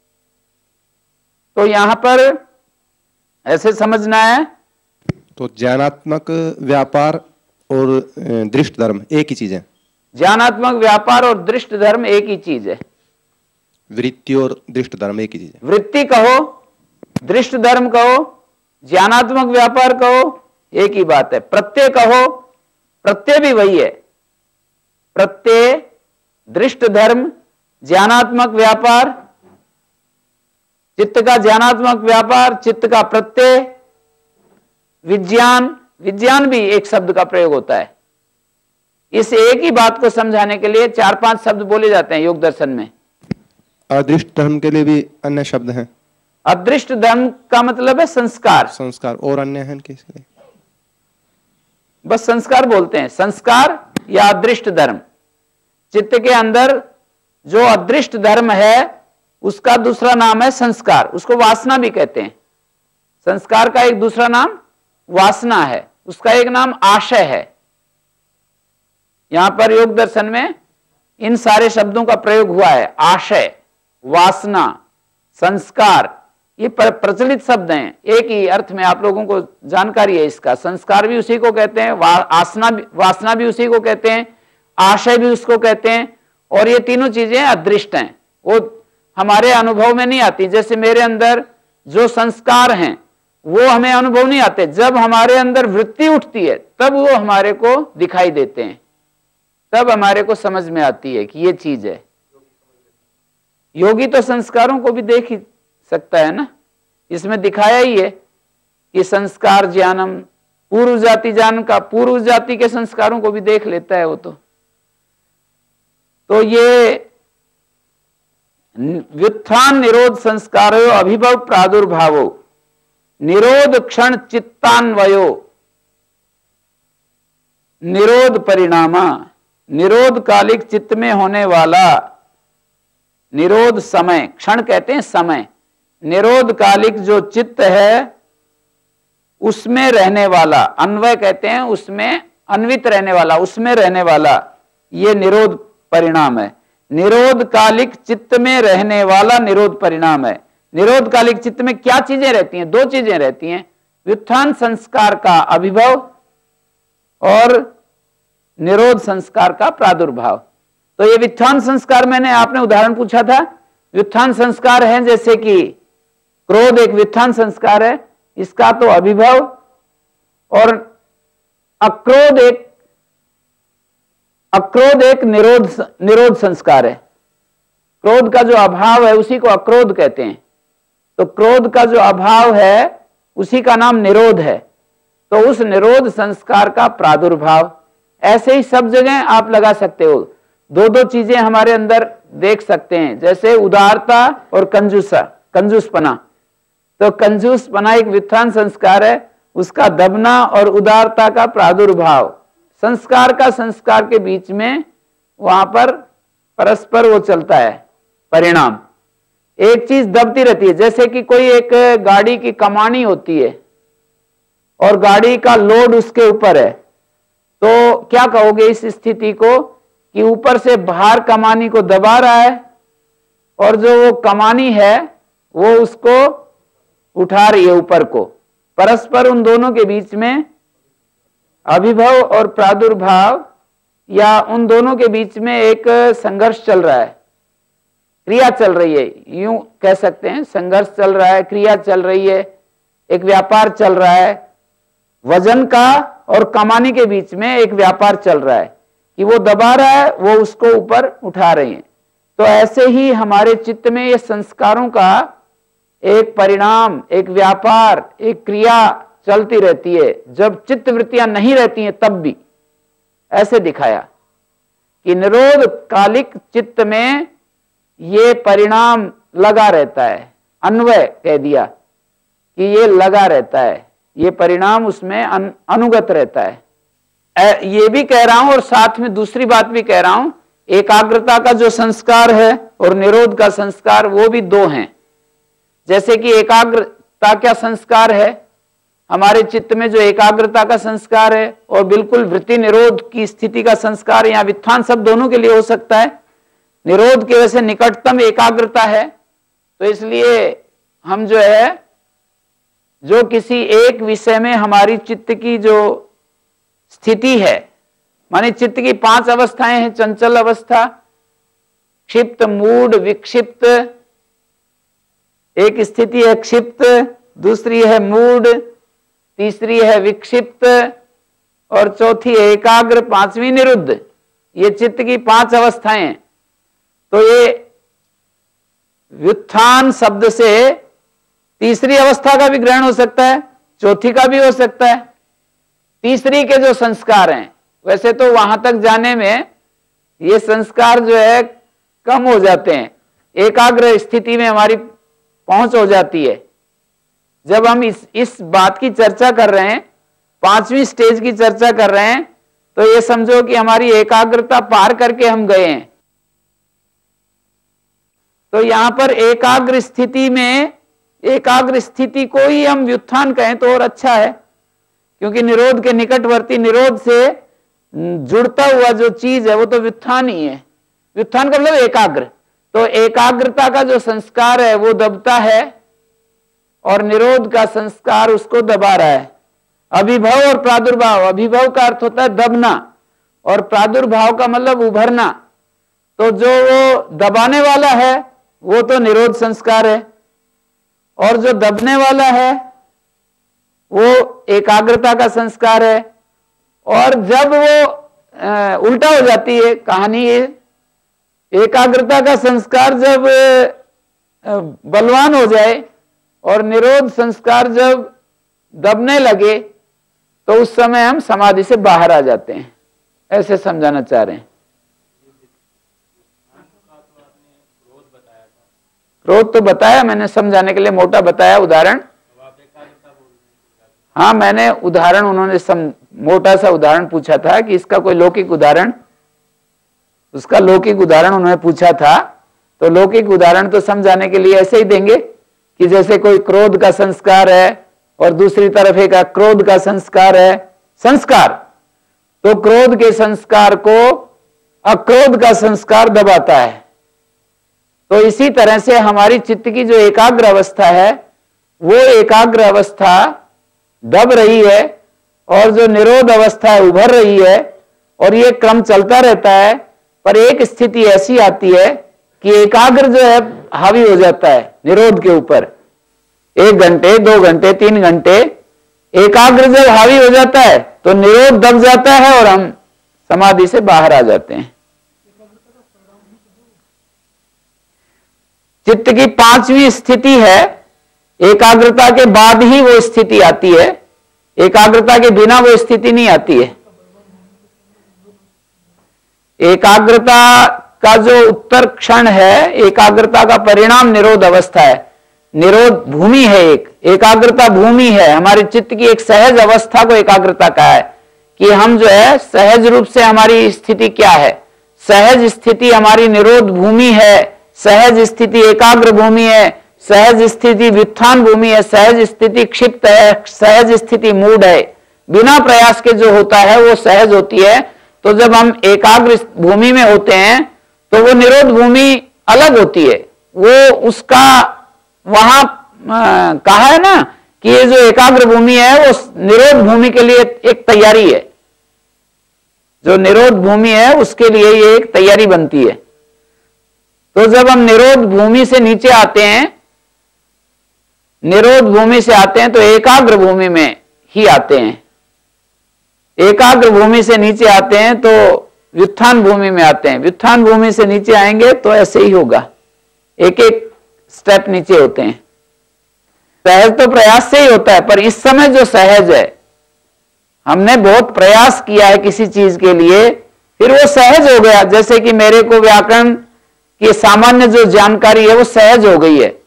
तो यहां पर ऐसे समझना है, तो ज्ञानात्मक व्यापार और दृष्ट धर्म एक ही चीज है। ज्ञानात्मक व्यापार और दृष्ट धर्म एक ही चीज है। वृत्ति और दृष्ट धर्म एक ही चीज है। वृत्ति कहो, दृष्ट धर्म कहो, ज्ञानात्मक व्यापार कहो, एक ही बात है। प्रत्यय कहो, प्रत्यय भी वही है। प्रत्यय, दृष्ट धर्म, ज्ञानात्मक व्यापार, चित्त का ज्ञानात्मक व्यापार, चित्त का प्रत्यय, विज्ञान, विज्ञान भी एक शब्द का प्रयोग होता है। इस एक ही बात को समझाने के लिए चार पांच शब्द बोले जाते हैं योग दर्शन में। अदृष्ट धर्म के लिए भी अन्य शब्द हैं। अदृष्ट धर्म का मतलब है संस्कार। संस्कार और अन्य हैं किसके लिए? बस संस्कार बोलते हैं, संस्कार या अदृष्ट धर्म। चित्त के अंदर जो अदृष्ट धर्म है उसका दूसरा नाम है संस्कार, उसको वासना भी कहते हैं। संस्कार का एक दूसरा नाम वासना है, उसका एक नाम आशय है। यहां पर योग दर्शन में इन सारे शब्दों का प्रयोग हुआ है। आशय, वासना, संस्कार, ये प्रचलित शब्द हैं। एक ही अर्थ में आप लोगों को जानकारी है इसका। संस्कार भी उसी को कहते हैं, वासना भी वासना भी उसी को कहते हैं, आशय भी उसको कहते हैं। और ये तीनों चीजें अदृष्ट हैं, वो हमारे अनुभव में नहीं आती। जैसे मेरे अंदर जो संस्कार हैं वो हमें अनुभव नहीं आते, जब हमारे अंदर वृत्ति उठती है तब वो हमारे को दिखाई देते हैं, तब हमारे को समझ में आती है कि ये चीज है। योगी तो संस्कारों को भी देख ही सकता है ना, इसमें दिखाया ही है कि संस्कार ज्ञानम, पूर्व जाति ज्ञान का पूर्व जाति के संस्कारों को भी देख लेता है वो। तो तो ये व्युत्थान निरोध संस्कारो अभिभव प्रादुर्भावो निरोध क्षण चित्तान्वयो निरोध परिणामा। निरोध कालिक चित्त में होने वाला निरोध समय, क्षण कहते हैं समय, निरोध कालिक जो चित्त है उसमें रहने वाला, अन्वय कहते हैं उसमें अन्वित रहने वाला, उसमें रहने वाला, ये निरोध परिणाम है। निरोध कालिक चित्त में रहने वाला निरोध परिणाम है। निरोध कालिक चित्त में क्या चीजें रहती हैं? दो चीजें रहती हैं, व्युत्थान संस्कार का अभिभव और निरोध संस्कार का प्रादुर्भाव। तो ये व्युत्थान संस्कार, मैंने आपने उदाहरण पूछा था, व्युत्थान संस्कार है जैसे कि क्रोध एक व्युत्थान संस्कार है, इसका तो अभिभव, और अक्रोध एक अक्रोध एक निरोध निरोध संस्कार है। क्रोध का जो अभाव है उसी को अक्रोध कहते हैं। तो क्रोध का जो अभाव है उसी का नाम निरोध है। तो उस निरोध संस्कार का प्रादुर्भाव, ऐसे ही सब जगह आप लगा सकते हो। दो दो चीजें हमारे अंदर देख सकते हैं, जैसे उदारता और कंजूसा कंजूसपना। तो कंजूसपना एक व्युत्थान संस्कार है, उसका दबना और उदारता का प्रादुर्भाव, संस्कार का संस्कार के बीच में वहां पर परस्पर वो चलता है परिणाम। एक चीज दबती रहती है, जैसे कि कोई एक गाड़ी की कमानी होती है और गाड़ी का लोड उसके ऊपर है, तो क्या कहोगे इस स्थिति को कि ऊपर से बाहर कमानी को दबा रहा है और जो वो कमानी है वो उसको उठा रही है ऊपर को। परस्पर उन दोनों के बीच में अभिभव और प्रादुर्भाव या उन दोनों के बीच में एक संघर्ष चल रहा है, क्रिया चल रही है, यूं कह सकते हैं। संघर्ष चल रहा है, क्रिया चल रही है, एक व्यापार चल रहा है। वजन का और कमानी के बीच में एक व्यापार चल रहा है कि वो दबा रहा है, वो उसको ऊपर उठा रहे हैं। तो ऐसे ही हमारे चित्त में ये संस्कारों का एक परिणाम, एक व्यापार, एक क्रिया चलती रहती है। जब चित्त वृत्तियां नहीं रहती हैं तब भी ऐसे दिखाया कि निरोध कालिक चित्त में ये परिणाम लगा रहता है। अन्वय कह दिया कि ये लगा रहता है, ये परिणाम उसमें अनुगत रहता है। ये भी कह रहा हूं और साथ में दूसरी बात भी कह रहा हूं, एकाग्रता का जो संस्कार है और निरोध का संस्कार वो भी दो हैं। जैसे कि एकाग्रता क्या संस्कार है, हमारे चित्त में जो एकाग्रता का संस्कार है और बिल्कुल वृत्ति निरोध की स्थिति का संस्कार, या व्युत्थान सब दोनों के लिए हो सकता है। निरोध के वैसे निकटतम एकाग्रता है, तो इसलिए हम जो है जो किसी एक विषय में हमारी चित्त की जो स्थिति है, माने चित्त की पांच अवस्थाएं हैं, चंचल अवस्था, क्षिप्त, मूढ़, विक्षिप्त, एक स्थिति है क्षिप्त, दूसरी है मूढ़, तीसरी है विक्षिप्त और चौथी है एकाग्र, पांचवी निरुद्ध। ये चित्त की पांच अवस्थाएं हैं। तो ये व्युत्थान शब्द से तीसरी अवस्था का भी ग्रहण हो सकता है, चौथी का भी हो सकता है। तीसरी के जो संस्कार हैं, वैसे तो वहां तक जाने में ये संस्कार जो है कम हो जाते हैं, एकाग्र स्थिति में हमारी पहुंच हो जाती है। जब हम इस इस बात की चर्चा कर रहे हैं, पांचवी स्टेज की चर्चा कर रहे हैं, तो ये समझो कि हमारी एकाग्रता पार करके हम गए हैं। तो यहां पर एकाग्र स्थिति में, एकाग्र स्थिति को ही हम व्युत्थान कहें तो और अच्छा है, क्योंकि निरोध के निकटवर्ती, निरोध से जुड़ता हुआ जो चीज है वो तो व्युत्थान ही है। व्युत्थान का मतलब एकाग्र। तो एकाग्रता का जो संस्कार है वो दबता है और निरोध का संस्कार उसको दबा रहा है। अभिभव और प्रादुर्भाव, अभिभव का अर्थ होता है दबना और प्रादुर्भाव का मतलब उभरना। तो जो वो दबाने वाला है वो तो निरोध संस्कार है और जो दबने वाला है वो एकाग्रता का संस्कार है। और जब वो आ, उल्टा हो जाती है कहानी, ये एकाग्रता का संस्कार जब आ, बलवान हो जाए और निरोध संस्कार जब दबने लगे तो उस समय हम समाधि से बाहर आ जाते हैं, ऐसे समझाना चाह रहे हैं। क्रोध तो बताया मैंने, समझाने के लिए मोटा बताया उदाहरण। हाँ, मैंने उदाहरण, उन्होंने सम, मोटा सा उदाहरण पूछा था कि इसका कोई लौकिक उदाहरण, उसका लौकिक उदाहरण उन्होंने पूछा था। तो लौकिक उदाहरण तो समझाने के लिए ऐसे ही देंगे कि जैसे कोई क्रोध का संस्कार है और दूसरी तरफ एक अक्रोध का संस्कार है। संस्कार तो क्रोध के संस्कार को अक्रोध का संस्कार दबाता है। तो इसी तरह से हमारी चित्त की जो एकाग्र अवस्था है वो एकाग्र अवस्था दब रही है और जो निरोध अवस्था है उभर रही है, और ये क्रम चलता रहता है। पर एक स्थिति ऐसी आती है कि एकाग्र जो है हावी हो जाता है निरोध के ऊपर। एक घंटे, दो घंटे, तीन घंटे एकाग्र जब हावी हो जाता है तो निरोध दब जाता है और हम समाधि से बाहर आ जाते हैं। चित्त की पांचवी स्थिति है, एकाग्रता के बाद ही वो स्थिति आती है, एकाग्रता के बिना वो स्थिति नहीं आती है। एकाग्रता का जो उत्तर क्षण है, एकाग्रता का परिणाम निरोध अवस्था है। निरोध भूमि है, एक एकाग्रता भूमि है। हमारे चित्त की एक सहज अवस्था को एकाग्रता कहा है कि हम जो है सहज रूप से, हमारी स्थिति क्या है, सहज स्थिति हमारी निरोध भूमि है, सहज स्थिति एकाग्र भूमि है, सहज स्थिति व्युत्थान भूमि है, सहज स्थिति क्षिप्त है, सहज स्थिति मूड है। बिना प्रयास के जो होता है वो सहज होती है। तो जब हम एकाग्र भूमि में होते हैं तो वो निरोध भूमि अलग होती है। वो उसका वहां कहा है ना कि ये जो एकाग्र भूमि है वो निरोध भूमि के लिए एक तैयारी है। जो निरोध भूमि है उसके लिए ये एक तैयारी बनती है। तो जब हम निरोध भूमि से नीचे आते हैं, निरोध भूमि से आते हैं तो एकाग्र भूमि में ही आते हैं। एकाग्र भूमि से नीचे आते हैं तो व्युत्थान भूमि में आते हैं। व्युत्थान भूमि से नीचे आएंगे तो ऐसे ही होगा, एक एक स्टेप नीचे होते हैं। सहज तो प्रयास से ही होता है, पर इस समय जो सहज है, हमने बहुत प्रयास किया है किसी चीज के लिए, फिर वो सहज हो गया। जैसे कि मेरे को व्याकरण की सामान्य जो जानकारी है वो सहज हो गई है।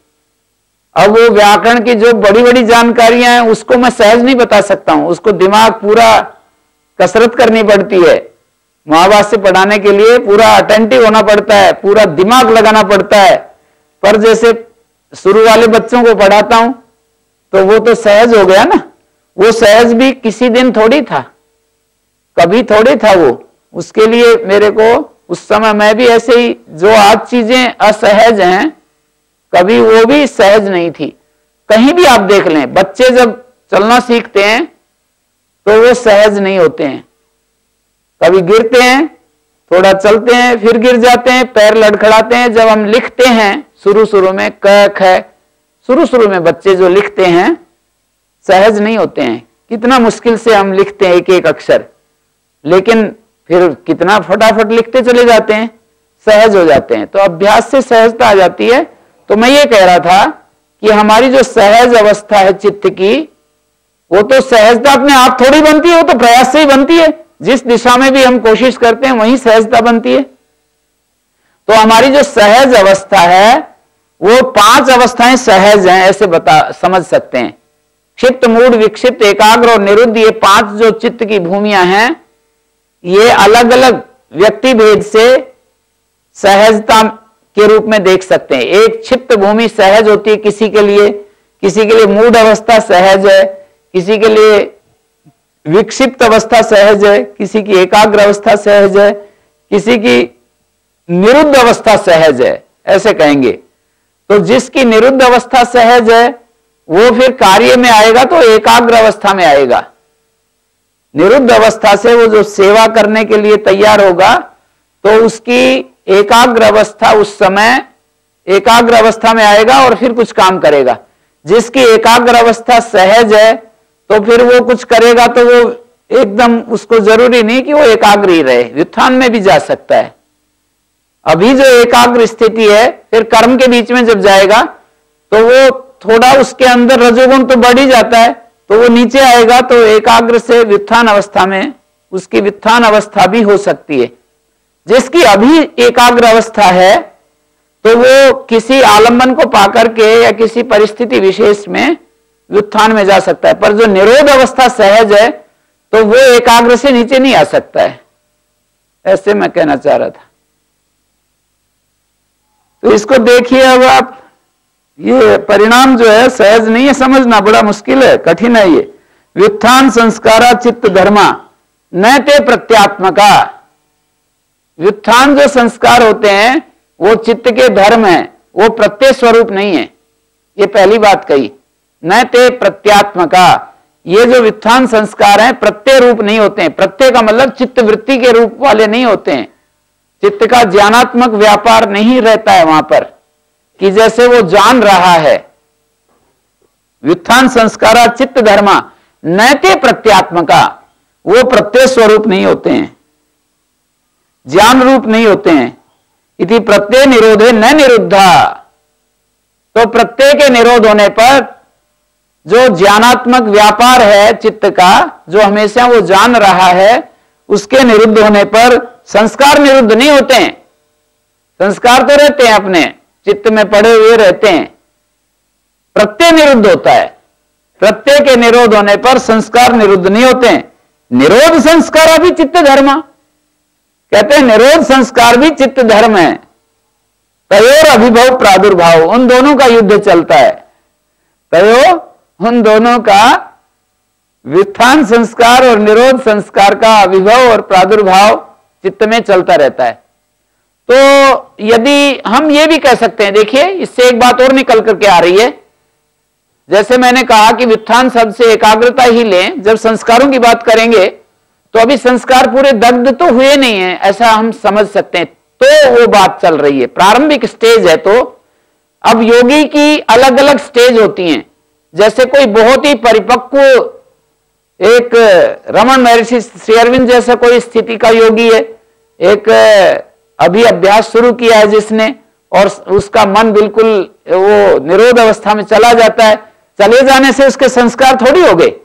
अब वो व्याकरण की जो बड़ी बड़ी जानकारियां हैं उसको मैं सहज नहीं बता सकता हूं, उसको दिमाग पूरा कसरत करनी पड़ती है। महाभाष्य पढ़ाने के लिए पूरा अटेंटिव होना पड़ता है, पूरा दिमाग लगाना पड़ता है। पर जैसे शुरू वाले बच्चों को पढ़ाता हूं तो वो तो सहज हो गया ना। वो सहज भी किसी दिन थोड़ी था, कभी थोड़ी था वो। उसके लिए मेरे को उस समय मैं भी ऐसे ही, जो आज चीजें असहज हैं कभी वो भी सहज नहीं थी। कहीं भी आप देख लें, बच्चे जब चलना सीखते हैं तो वो सहज नहीं होते हैं। कभी गिरते हैं, थोड़ा चलते हैं, फिर गिर जाते हैं, पैर लड़खड़ाते हैं। जब हम लिखते हैं शुरू शुरू में क ख, शुरू शुरू में बच्चे जो लिखते हैं सहज नहीं होते हैं। कितना मुश्किल से हम लिखते हैं एक एक अक्षर, लेकिन फिर कितना फटाफट लिखते चले जाते हैं, सहज हो जाते हैं। तो अभ्यास से सहजता आ जाती है। तो मैं ये कह रहा था कि हमारी जो सहज अवस्था है चित्त की, वो तो सहजता अपने आप थोड़ी बनती है, वो तो प्रयास से ही बनती है। जिस दिशा में भी हम कोशिश करते हैं वहीं सहजता बनती है। तो हमारी जो सहज अवस्था है वो पांच अवस्थाएं सहज हैं, ऐसे बता समझ सकते हैं। क्षिप्त, मूड, विक्षिप्त, एकाग्र और निरुद्ध, ये पांच जो चित्त की भूमियां हैं, ये अलग अलग व्यक्ति भेद से सहजता के रूप में देख सकते हैं। एक क्षिप्त भूमि सहज होती है किसी के लिए, किसी के लिए मूड अवस्था सहज है, किसी के लिए विक्षिप्त अवस्था सहज है, किसी की एकाग्र अवस्था सहज है, किसी की निरुद्ध अवस्था सहज है, ऐसे कहेंगे। तो जिसकी निरुद्ध अवस्था सहज है वो फिर कार्य में आएगा तो एकाग्र अवस्था में आएगा। निरुद्ध अवस्था से वो जो सेवा करने के लिए तैयार होगा तो उसकी एकाग्र अवस्था उस समय एकाग्र अवस्था में आएगा और फिर कुछ काम करेगा। जिसकी एकाग्र अवस्था सहज है तो फिर वो कुछ करेगा तो वो एकदम, उसको जरूरी नहीं कि वो एकाग्र ही रहे, व्युत्थान में भी जा सकता है। अभी जो एकाग्र स्थिति है, फिर कर्म के बीच में जब जाएगा तो वो थोड़ा उसके अंदर रजोगुण तो बढ़ ही जाता है, तो वो नीचे आएगा तो एकाग्र से व्युत्थान अवस्था में उसकी व्युत्थान अवस्था भी हो सकती है। जिसकी अभी एकाग्र अवस्था है तो वो किसी आलंबन को पाकर के या किसी परिस्थिति विशेष में व्युत्थान में जा सकता है। पर जो निरोध अवस्था सहज है तो वो एकाग्र से नीचे नहीं आ सकता है, ऐसे मैं कहना चाह रहा था। तो इसको देखिए, अब आप ये परिणाम जो है सहज नहीं है, समझना बड़ा मुश्किल है, कठिन है ये। व्युत्थान संस्कारा चित्त धर्मा न ते प्रत्यात्मका। व्युत्थान जो संस्कार होते हैं वो चित्त के धर्म है, वो प्रत्यय स्वरूप नहीं है। ये पहली बात कही, न ते प्रत्यात्मका। ये जो व्युत्थान संस्कार हैं प्रत्यय रूप नहीं होते हैं। प्रत्यय का मतलब चित्त वृत्ति के रूप वाले नहीं होते हैं। चित्त का ज्ञानात्मक व्यापार नहीं रहता है वहां पर कि जैसे वो जान रहा है। व्युत्थान संस्कारा चित्त धर्मा न ते प्रत्यात्मका, वो प्रत्यय स्वरूप नहीं होते हैं। ज्ञान रूप नहीं होते हैं। इति प्रत्यय निरोधे न निरुद्धा, तो प्रत्यय के निरोध होने पर जो ज्ञानात्मक व्यापार है चित्त का, जो हमेशा वो जान रहा है, उसके निरुद्ध होने पर संस्कार निरुद्ध नहीं होते हैं। संस्कार तो रहते हैं, अपने चित्त में पड़े हुए रहते हैं, प्रत्यय निरुद्ध होता है। प्रत्यय के निरोध होने पर संस्कार निरुद्ध नहीं होते हैं। निरोध संस्कार अभी चित्त धर्म, कहते हैं निरोध संस्कार भी चित्त धर्म है। तयोर अभिभव प्रादुर्भाव, उन दोनों का युद्ध चलता है। तयो, उन दोनों का व्युत्थान संस्कार और निरोध संस्कार का अभिभव और प्रादुर्भाव चित्त में चलता रहता है। तो यदि हम ये भी कह सकते हैं, देखिए इससे एक बात और निकल करके आ रही है। जैसे मैंने कहा कि व्युत्थान शब्द से एकाग्रता ही लें, जब संस्कारों की बात करेंगे तो अभी संस्कार पूरे दग्ध तो हुए नहीं है, ऐसा हम समझ सकते हैं। तो वो बात चल रही है, प्रारंभिक स्टेज है। तो अब योगी की अलग अलग स्टेज होती हैं। जैसे कोई बहुत ही परिपक्व, एक रमन महर्षि श्री अरविंद जैसा कोई स्थिति का योगी है, एक अभी अभ्यास शुरू किया है जिसने, और उसका मन बिल्कुल वो निरोध अवस्था में चला जाता है। चले जाने से उसके संस्कार थोड़ी हो गए,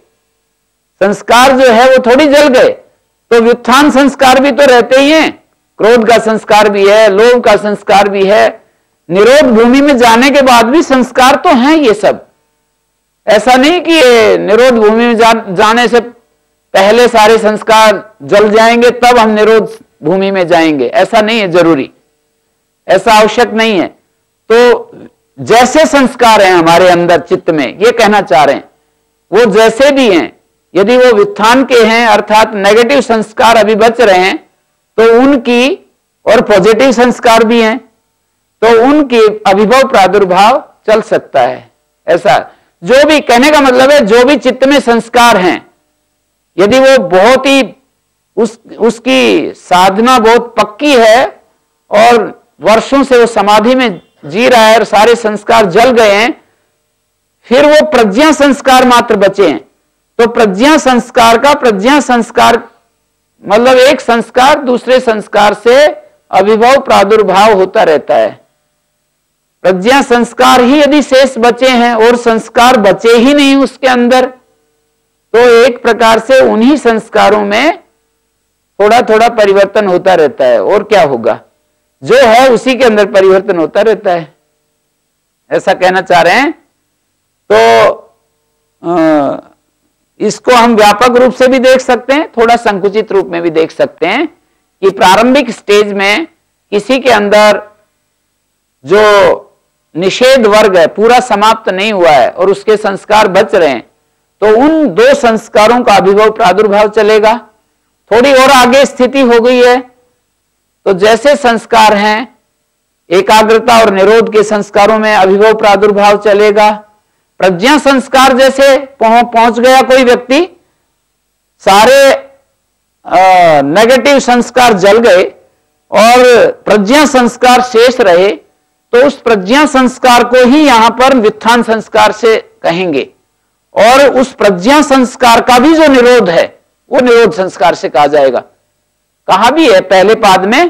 संस्कार जो है वो थोड़ी जल गए। तो व्युत्थान संस्कार भी तो रहते ही हैं, क्रोध का संस्कार भी है, लोभ का संस्कार भी है। निरोध भूमि में जाने के बाद भी संस्कार तो हैं ये सब। ऐसा नहीं कि निरोध भूमि में जा, जाने से पहले सारे संस्कार जल जाएंगे तब हम निरोध भूमि में जाएंगे, ऐसा नहीं है जरूरी, ऐसा आवश्यक नहीं है। तो जैसे संस्कार हैं हमारे अंदर चित्त में, ये कहना चाह रहे हैं, वो जैसे भी हैं, यदि वो व्युत्थान के हैं अर्थात नेगेटिव संस्कार अभी बच रहे हैं तो उनकी, और पॉजिटिव संस्कार भी हैं तो उनकी अभिभव प्रादुर्भाव चल सकता है। ऐसा जो भी कहने का मतलब है, जो भी चित्त में संस्कार हैं, यदि वो बहुत ही उस उसकी साधना बहुत पक्की है और वर्षों से वो समाधि में जी रहा है और सारे संस्कार जल गए हैं, फिर वो प्रज्ञा संस्कार मात्र बचे हैं। तो प्रज्ञा संस्कार का प्रज्ञा संस्कार मतलब एक संस्कार दूसरे संस्कार से अभिभव प्रादुर्भाव होता रहता है। प्रज्ञा संस्कार ही यदि शेष बचे हैं और संस्कार बचे ही नहीं उसके अंदर, तो एक प्रकार से उन्हीं संस्कारों में थोड़ा थोड़ा परिवर्तन होता रहता है। और क्या होगा, जो है उसी के अंदर परिवर्तन होता रहता है, ऐसा कहना चाह रहे हैं। तो आ, इसको हम व्यापक रूप से भी देख सकते हैं, थोड़ा संकुचित रूप में भी देख सकते हैं कि प्रारंभिक स्टेज में किसी के अंदर जो निषेध वर्ग है पूरा समाप्त नहीं हुआ है और उसके संस्कार बच रहे हैं, तो उन दो संस्कारों का अभिभव प्रादुर्भाव चलेगा। थोड़ी और आगे स्थिति हो गई है तो जैसे संस्कार हैं, एकाग्रता और निरोध के संस्कारों में अभिभव प्रादुर्भाव चलेगा। प्रज्ञा संस्कार जैसे पहुंच गया कोई व्यक्ति, सारे नेगेटिव संस्कार जल गए और प्रज्ञा संस्कार शेष रहे, तो उस प्रज्ञा संस्कार को ही यहां पर व्युत्थान संस्कार से कहेंगे। और उस प्रज्ञा संस्कार का भी जो निरोध है वो निरोध संस्कार से कहा जाएगा। कहा भी है पहले पाद में,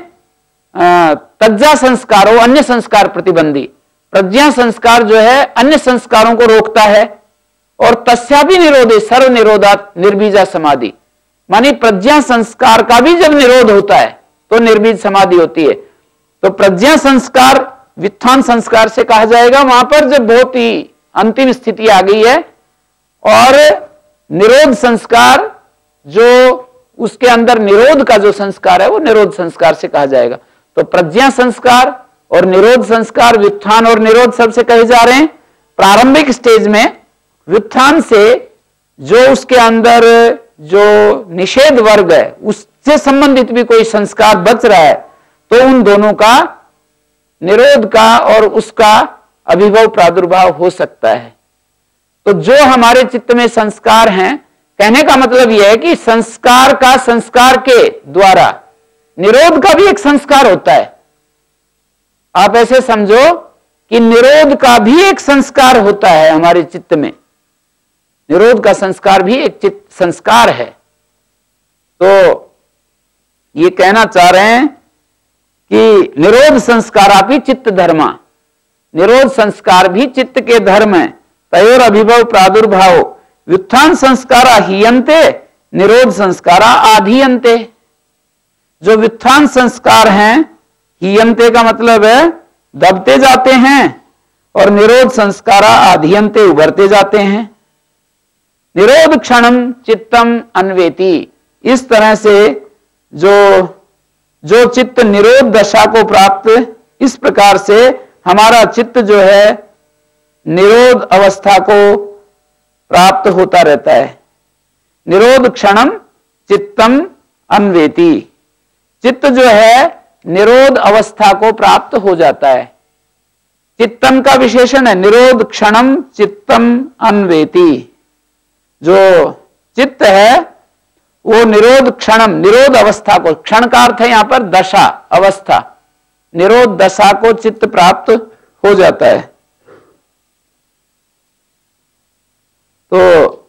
तज्जा संस्कारो अन्य संस्कार प्रतिबंधी। प्रज्ञा संस्कार जो है अन्य संस्कारों को रोकता है। और तस्या भी निरोधे सर्व निरोधात निर्बीजा समाधि, मानी प्रज्ञा संस्कार का भी जब निरोध होता है तो निर्बीज समाधि होती है। तो प्रज्ञा संस्कार व्युत्थान संस्कार से कहा जाएगा वहां पर जब बहुत ही अंतिम स्थिति आ गई है। और निरोध संस्कार जो उसके अंदर निरोध का जो संस्कार है वो निरोध संस्कार से कहा जाएगा। तो प्रज्ञा संस्कार और निरोध संस्कार, व्युत्थान और निरोध सबसे कहे जा रहे हैं। प्रारंभिक स्टेज में व्युत्थान से जो उसके अंदर जो निषेध वर्ग है उससे संबंधित भी कोई संस्कार बच रहा है तो उन दोनों का निरोध का और उसका अभिभव प्रादुर्भाव हो सकता है। तो जो हमारे चित्त में संस्कार हैं, कहने का मतलब यह है कि संस्कार का संस्कार के द्वारा निरोध का भी एक संस्कार होता है। आप ऐसे समझो कि निरोध का भी एक संस्कार होता है हमारे चित्त में, निरोध का संस्कार भी एक चित्त संस्कार है। तो ये कहना चाह रहे हैं कि निरोध संस्कारापि चित्त धर्मा, निरोध संस्कार भी चित्त के धर्म है। तयोर अभिभव प्रादुर्भाव व्युत्थान संस्कारा हीयंते निरोध संस्कारा आधीयंते। जो व्युत्थान संस्कार हैं, हीयंते का मतलब है दबते जाते हैं, और निरोध संस्कारा आधीयंते उभरते जाते हैं। निरोध क्षणम चित्तम अन्वेति, इस तरह से जो जो चित्त निरोध दशा को प्राप्त, इस प्रकार से हमारा चित्त जो है निरोध अवस्था को प्राप्त होता रहता है। निरोध क्षणम चित्तम अन्वेति, चित्त जो है निरोध अवस्था को प्राप्त हो जाता है। चित्तम का विशेषण है निरोध क्षणम चित्तम अन्वेति। जो चित्त है वो निरोध क्षणम, निरोध अवस्था को, क्षण का अर्थ है यहां पर दशा, अवस्था, निरोध दशा को चित्त प्राप्त हो जाता है। तो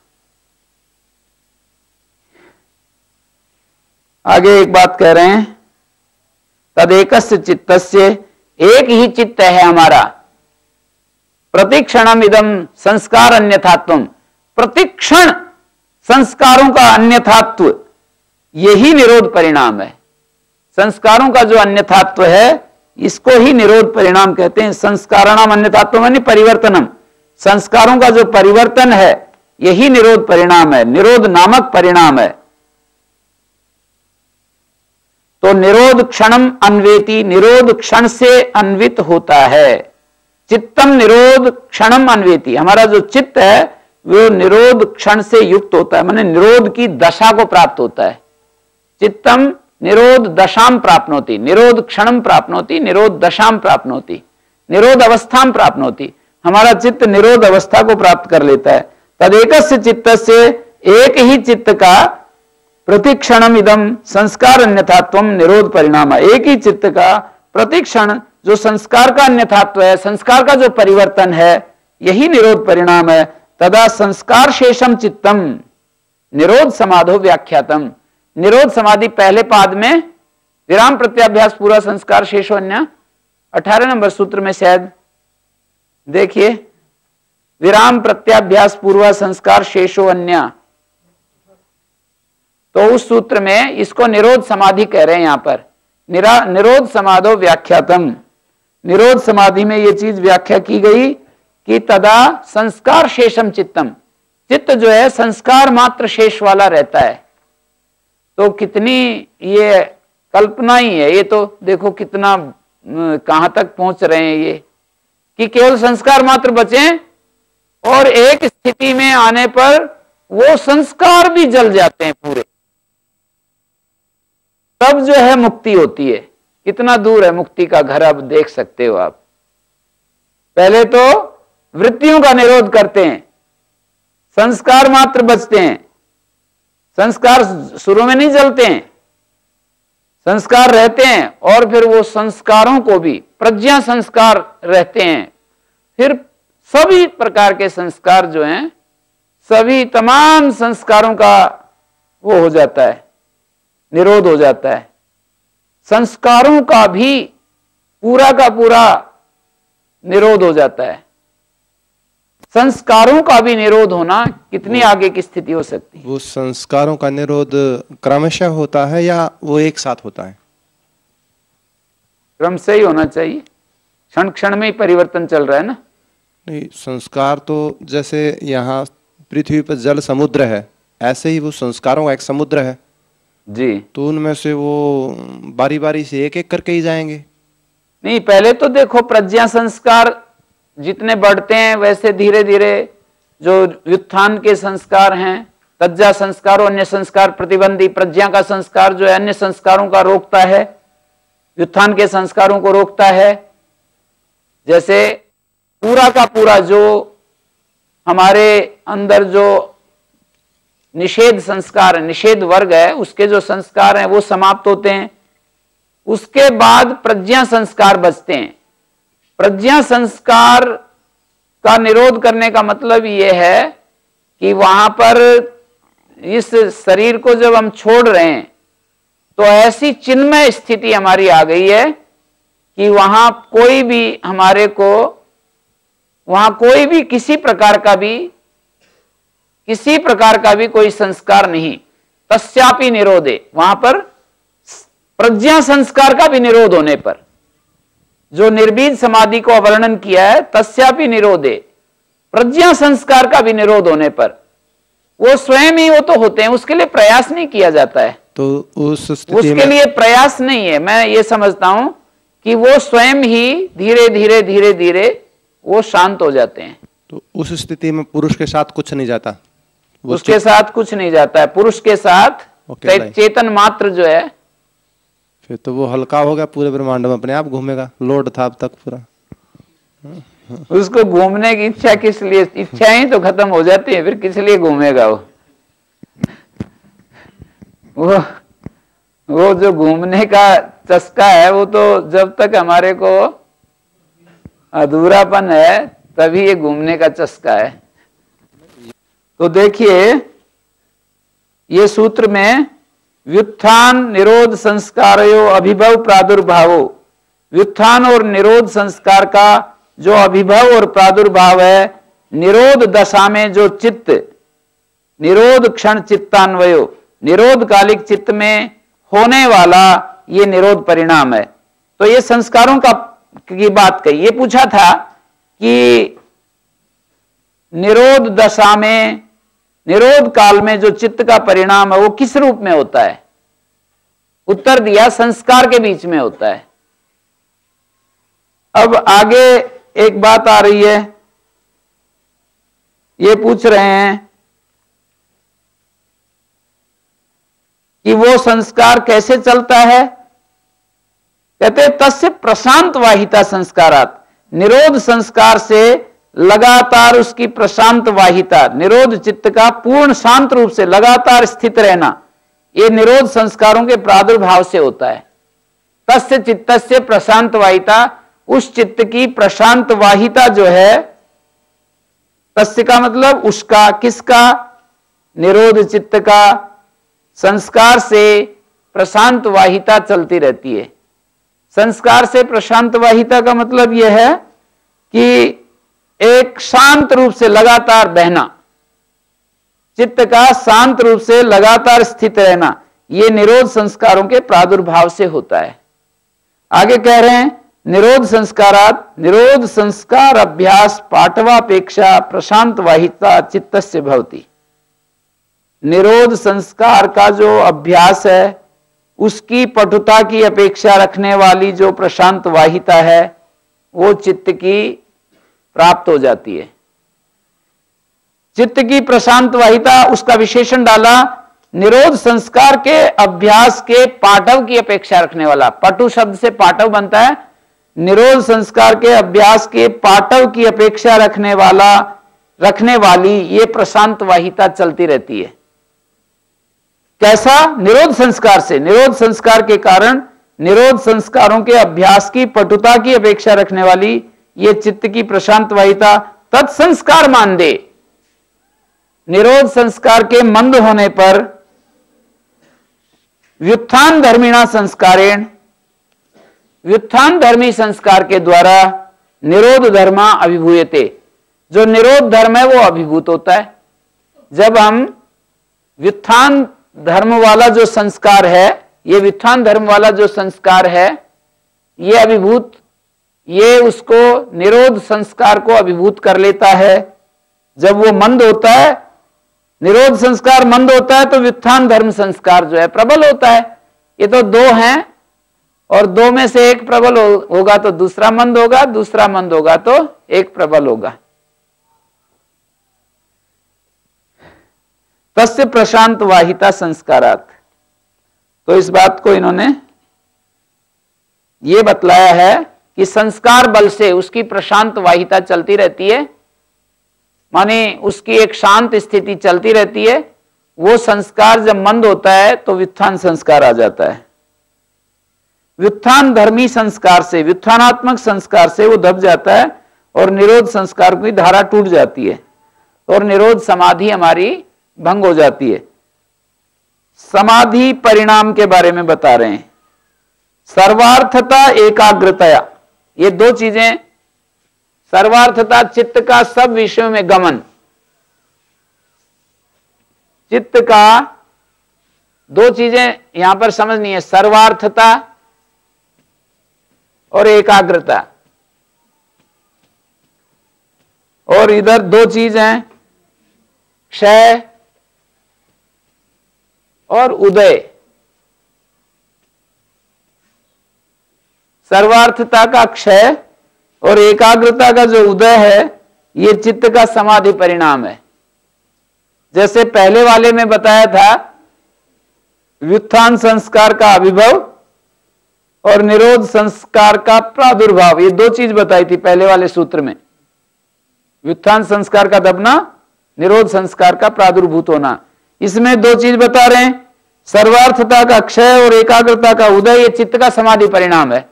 आगे एक बात कह रहे हैं, तदेकस्य चित्तस्य, एक ही चित्त है हमारा, प्रतिक्षणम इदम संस्कार अन्यथात्वम, प्रतिक्षण संस्कारों का अन्यथात्व, यही निरोध परिणाम है। संस्कारों का जो अन्यथात्व है इसको ही निरोध परिणाम कहते हैं। संस्काराणाम अन्यथात्व माने परिवर्तनम, संस्कारों का जो परिवर्तन है यही निरोध परिणाम है, निरोध नामक परिणाम है। तो निरोध क्षणम अन्वेति, निरोध क्षण से अन्वित होता है। चित्तम निरोध क्षणम अन्वेति, हमारा जो चित्त है वो निरोध क्षण से युक्त होता है, माने निरोध की दशा को प्राप्त होता है। चित्तम निरोध दशाम प्राप्नोति, निरोध क्षणम प्राप्नोति, निरोध दशाम प्राप्नोति, निरोध अवस्थाम प्राप्नोति, हमारा चित्त निरोध अवस्था को प्राप्त कर लेता है। तदेकस्य चित्तस्य, एक ही चित्त का प्रतिक्षणम इदम संस्कार अन्यथात्वम निरोध परिणाम, एक ही चित्त का प्रतिक्षण जो संस्कार का अन्यथात्व है, संस्कार का जो परिवर्तन है यही निरोध परिणाम है। तदा संस्कार शेषम चित्तम निरोध समाधो व्याख्यातम, निरोध समाधि पहले पाद में विराम प्रत्याभ्यास पूरा संस्कार शेषो अन्य, अठारह नंबर सूत्र में शायद देखिए, विराम प्रत्याभ्यास पूर्व संस्कार शेषो अन्य, तो उस सूत्र में इसको निरोध समाधि कह रहे हैं यहां पर। निरा निरोध समाधो व्याख्यातम, निरोध समाधि में यह चीज व्याख्या की गई कि तदा संस्कार शेषम चित्तम, चित्त जो है संस्कार मात्र शेष वाला रहता है। तो कितनी ये कल्पना ही है, ये तो देखो कितना कहां तक पहुंच रहे हैं ये, कि केवल संस्कार मात्र बचे और एक स्थिति में आने पर वो संस्कार भी जल जाते हैं पूरे, तब जो है मुक्ति होती है। कितना दूर है मुक्ति का घर, अब देख सकते हो आप। पहले तो वृत्तियों का निरोध करते हैं, संस्कार मात्र बचते हैं, संस्कार शुरू में नहीं जलते हैं, संस्कार रहते हैं, और फिर वो संस्कारों को भी प्रज्ञा संस्कार रहते हैं। फिर सभी प्रकार के संस्कार जो हैं, सभी तमाम संस्कारों का वो हो जाता है, निरोध हो जाता है। संस्कारों का भी पूरा का पूरा निरोध हो जाता है। संस्कारों का भी निरोध होना कितनी आगे की स्थिति हो सकती है? वो संस्कारों का निरोध क्रमशः होता है या वो एक साथ होता है? क्रम से ही होना चाहिए, क्षण क्षण में ही परिवर्तन चल रहा है ना। नहीं, संस्कार तो जैसे यहाँ पृथ्वी पर जल समुद्र है, ऐसे ही वो संस्कारों का एक समुद्र है जी। तो उनमें से वो बारी बारी से एक एक करके ही जाएंगे? नहीं, पहले तो देखो प्रज्ञा संस्कार जितने बढ़ते हैं वैसे धीरे धीरे जो व्युत्थान के संस्कार हैं, तज्जा संस्कार और अन्य संस्कार प्रतिबंधी, प्रज्ञा का संस्कार जो है अन्य संस्कारों का रोकता है, व्युत्थान के संस्कारों को रोकता है। जैसे पूरा का पूरा जो हमारे अंदर जो निषेध संस्कार, निषेध वर्ग है, उसके जो संस्कार हैं वो समाप्त होते हैं। उसके बाद प्रज्ञा संस्कार बचते हैं। प्रज्ञा संस्कार का निरोध करने का मतलब यह है कि वहां पर इस शरीर को जब हम छोड़ रहे हैं तो ऐसी चिन्मय स्थिति हमारी आ गई है कि वहां कोई भी हमारे को वहां कोई भी किसी प्रकार का भी किसी प्रकार का भी कोई संस्कार नहीं। तस्यापि निरोधे, वहां पर प्रज्ञा संस्कार का भी निरोध होने पर, जो निर्बीज समाधि को अवर्णन किया है, तस्यापि निरोधे, प्रज्ञा संस्कार का भी निरोध होने पर वो स्वयं ही वो तो होते हैं, उसके लिए प्रयास नहीं किया जाता है। तो उस स्थिति उसके में लिए प्रयास नहीं है। मैं ये समझता हूं कि वो स्वयं ही धीरे धीरे धीरे धीरे वो शांत हो जाते हैं। तो उस स्थिति में पुरुष के साथ कुछ नहीं जाता, उसके साथ कुछ नहीं जाता है। पुरुष के साथ अकेला ही। चेतन मात्र जो है, फिर तो वो हल्का हो गया, पूरे ब्रह्मांड में अपने आप घूमेगा, लोड था अब तक पूरा। उसको घूमने की इच्छा किस लिए, इच्छा ही तो खत्म हो जाती है, फिर किस लिए घूमेगा वो वो वो जो घूमने का चस्का है, वो तो जब तक हमारे को अधूरापन है तभी ये घूमने का चस्का है। तो देखिए ये सूत्र में व्युत्थान निरोध संस्कारयो अभिभव प्रादुर्भावो, व्युत्थान और निरोध संस्कार का जो अभिभव और प्रादुर्भाव है, निरोध दशा में जो चित्त, निरोध क्षण चित्तान्वयो, निरोध कालिक चित्त में होने वाला ये निरोध परिणाम है। तो ये संस्कारों का की बात कही। ये पूछा था कि निरोध दशा में, निरोध काल में जो चित्त का परिणाम है वो किस रूप में होता है? उत्तर दिया संस्कार के बीच में होता है। अब आगे एक बात आ रही है, ये पूछ रहे हैं कि वो संस्कार कैसे चलता है? कहते तस्य प्रशांत वाहिता संस्कारात, निरोध संस्कार से लगातार उसकी प्रशांत वाहिता, निरोध चित्त का पूर्ण शांत रूप से लगातार स्थित रहना, ये निरोध संस्कारों के प्रादुर्भाव से होता है। तस्य चित्तस्य प्रशांत वाहिता, उस चित्त की प्रशांत वाहिता जो है, तस्य का मतलब उसका, किसका? निरोध चित्त का संस्कार से प्रशांत वाहिता चलती रहती है। संस्कार से प्रशांत वाहिता का मतलब यह है कि एक शांत रूप से लगातार बहना, चित्त का शांत रूप से लगातार स्थित रहना, यह निरोध संस्कारों के प्रादुर्भाव से होता है। आगे कह रहे हैं निरोध संस्कारात, निरोध संस्कार अभ्यास पाठवापेक्षा प्रशांत वाहिता चित्तस्य भवति। निरोध संस्कार का जो अभ्यास है उसकी पटुता की अपेक्षा रखने वाली जो प्रशांत वाहिता है वो चित्त की प्राप्त हो जाती है। चित्त की प्रशांत वाहिता, उसका विशेषण डाला निरोध संस्कार के अभ्यास के पाठव की अपेक्षा रखने वाला। पटु शब्द से पाठव बनता है। निरोध संस्कार के अभ्यास के पाठव की अपेक्षा रखने वाला रखने वाली ये प्रशांत वाहिता चलती रहती है। कैसा? निरोध संस्कार से। निरोध संस्कार के कारण निरोध संस्कारों के अभ्यास की पटुता की अपेक्षा रखने वाली ये चित्त की प्रशांत वाहिता तत्संस्कार मान दे। निरोध संस्कार के मंद होने पर व्युत्थान धर्मिणा संस्कारेण, व्युत्थान धर्मी संस्कार के द्वारा निरोध धर्मा अभिभूयते, जो निरोध धर्म है वो अभिभूत होता है। जब हम व्युत्थान धर्म वाला जो संस्कार है, ये व्युत्थान धर्म वाला जो संस्कार है, ये अभिभूत, ये उसको निरोध संस्कार को अभिभूत कर लेता है। जब वो मंद होता है, निरोध संस्कार मंद होता है, तो व्युत्थान धर्म संस्कार जो है प्रबल होता है। ये तो दो हैं और दो में से एक प्रबल हो, होगा तो दूसरा मंद होगा, दूसरा मंद होगा तो एक प्रबल होगा। तस्य प्रशांत वाहिता संस्कारात। तो इस बात को इन्होंने ये बतलाया है कि संस्कार बल से उसकी प्रशांत वाहिता चलती रहती है, माने उसकी एक शांत स्थिति चलती रहती है। वो संस्कार जब मंद होता है तो व्युत्थान संस्कार आ जाता है। व्युत्थान धर्मी संस्कार से, व्युत्थानात्मक संस्कार से वो दब जाता है और निरोध संस्कार की धारा टूट जाती है और निरोध समाधि हमारी भंग हो जाती है। समाधि परिणाम के बारे में बता रहे हैं। सर्वार्थता एकाग्रतया, ये दो चीजें, सर्वार्थता चित्त का सब विषयों में गमन, चित्त का दो चीजें यहां पर समझनी है, सर्वार्थता और एकाग्रता। और इधर दो चीज हैं, क्षय और उदय। सर्वार्थता का क्षय और एकाग्रता का जो उदय है, ये चित्त का समाधि परिणाम है। जैसे पहले वाले में बताया था, व्युत्थान संस्कार का अभिभव और निरोध संस्कार का प्रादुर्भाव, ये दो चीज बताई थी पहले वाले सूत्र में। व्युत्थान संस्कार का दबना, निरोध संस्कार का प्रादुर्भूत होना। इसमें दो चीज बता रहे हैं, सर्वार्थता का क्षय और एकाग्रता का उदय, ये चित्त का समाधि परिणाम है।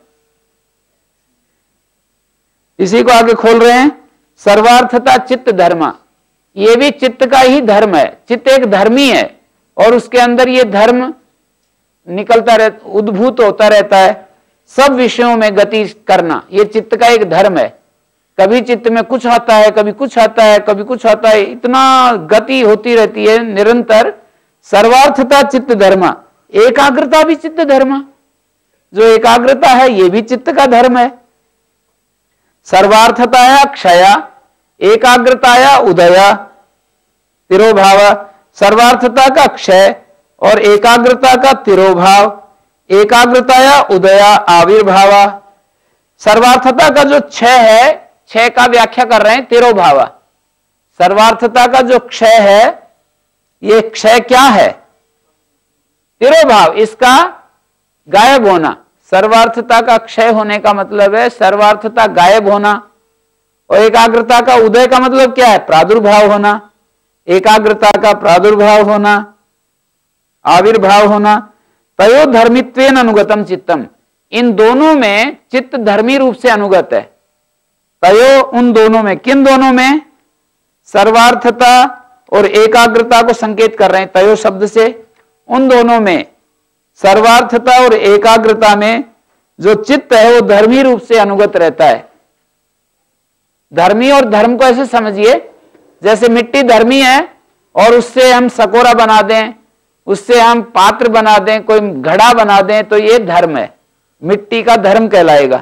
इसी को आगे खोल रहे हैं, सर्वार्थता चित्त धर्म, ये भी चित्त का ही धर्म है। चित्त एक धर्मी है और उसके अंदर ये धर्म निकलता रहता, उद्भूत होता रहता है। सब विषयों में गति करना, ये चित्त का एक धर्म है। कभी चित्त में कुछ आता है, कभी कुछ आता है, कभी कुछ आता है, इतना गति होती रहती है निरंतर। सर्वार्थता चित्त धर्म, एकाग्रता भी चित्त धर्म, जो एकाग्रता है ये भी चित्त का धर्म है। सर्वार्थताया क्षया, एकाग्रताया उदया, तिरोभाव। सर्वार्थता का क्षय और एकाग्रता का तिरोभाव, एकाग्रताया उदया आविर्भाव। सर्वार्थता का जो क्षय है, क्षय का व्याख्या कर रहे हैं तिरोभाव। सर्वार्थता का जो क्षय है, ये क्षय क्या है? तिरोभाव, इसका गायब होना। सर्वार्थता का क्षय होने का मतलब है सर्वार्थता गायब होना, और एकाग्रता का उदय का मतलब क्या है? प्रादुर्भाव होना। एकाग्रता का प्रादुर्भाव होना, आविर्भाव होना। तयो धर्मित्वेन अनुगतम चित्तम, इन दोनों में चित्त धर्मी रूप से अनुगत है। तयो, उन दोनों में, किन दोनों में? सर्वार्थता और एकाग्रता को संकेत कर रहे हैं तयो शब्द से। उन दोनों में, सर्वार्थता और एकाग्रता में जो चित्त है वो धर्मी रूप से अनुगत रहता है। धर्मी और धर्म को ऐसे समझिए, जैसे मिट्टी धर्मी है और उससे हम सकोरा बना दें, उससे हम पात्र बना दें, कोई घड़ा बना दें, तो ये धर्म है, मिट्टी का धर्म कहलाएगा।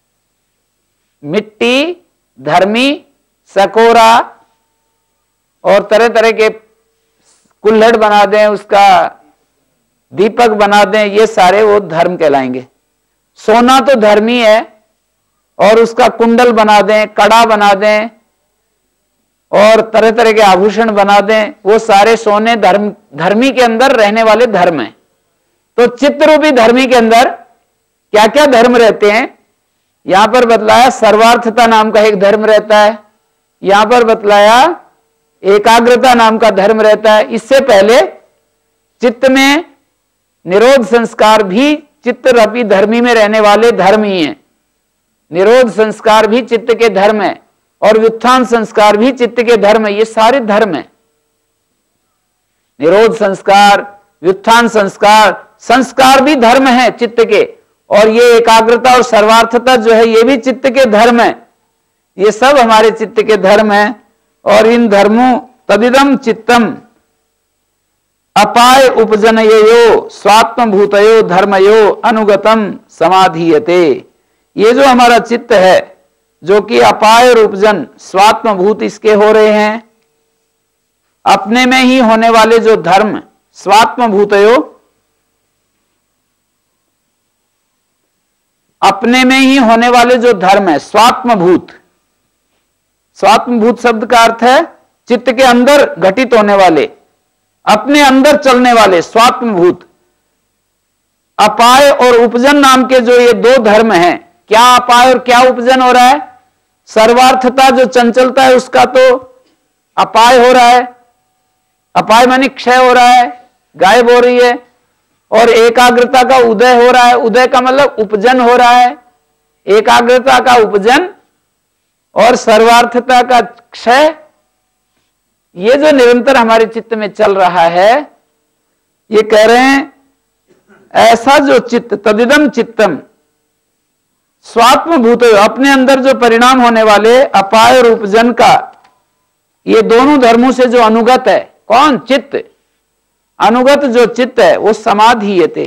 मिट्टी धर्मी, सकोरा और तरह तरह के कुल्हड़ बना दें, उसका दीपक बना दें, ये सारे वो धर्म कहलाएंगे। सोना तो धर्मी है और उसका कुंडल बना दें, कड़ा बना दें और तरह तरह के आभूषण बना दें, वो सारे सोने धर्म, धर्मी के अंदर रहने वाले धर्म हैं। तो चित्त रूपी धर्मी के अंदर क्या क्या धर्म रहते हैं? यहां पर बतलाया सर्वार्थता नाम का एक धर्म रहता है, यहां पर बतलाया एकाग्रता नाम का धर्म रहता है। इससे पहले चित्त में निरोध संस्कार भी चित्त रूपी धर्मी में रहने वाले धर्म ही हैं। निरोध संस्कार भी चित्त के धर्म है और व्युत्थान संस्कार भी चित्त के धर्म है। ये सारे धर्म है। निरोध संस्कार, व्युत्थान संस्कार, संस्कार भी धर्म है चित्त के, और ये एकाग्रता और सर्वार्थता जो है ये भी चित्त के धर्म है। ये सब हमारे चित्त के धर्म है। और इन धर्मों तदिदम चित्तम अपाय उपजनयो स्वात्म भूतयो धर्मयो अनुगतम समाधीयते। ये जो हमारा चित्त है जो कि अपाय और उपजन स्वात्म भूत इसके हो रहे हैं, अपने में ही होने वाले जो धर्म स्वात्म भूतयो, अपने में ही होने वाले जो धर्म है स्वात्म भूत। स्वात्म भूत शब्द का अर्थ है चित्त के अंदर घटित होने वाले, अपने अंदर चलने वाले स्वात्म भूत। अपाय और उपजन नाम के जो ये दो धर्म हैं, क्या अपाय और क्या उपजन हो रहा है? सर्वार्थता जो चंचलता है उसका तो अपाय हो रहा है, अपाय माने क्षय हो रहा है, गायब हो रही है। और एकाग्रता का उदय हो रहा है, उदय का मतलब उपजन हो रहा है। एकाग्रता का उपजन और सर्वार्थता का क्षय, ये जो निरंतर हमारे चित्त में चल रहा है, ये कह रहे हैं ऐसा जो चित्त, तदिदम चित्तम स्वात्म भूत, अपने अंदर जो परिणाम होने वाले अपाय और उपजन का, ये दोनों धर्मों से जो अनुगत है, कौन? चित्त। अनुगत जो चित्त है वो समाधीयते,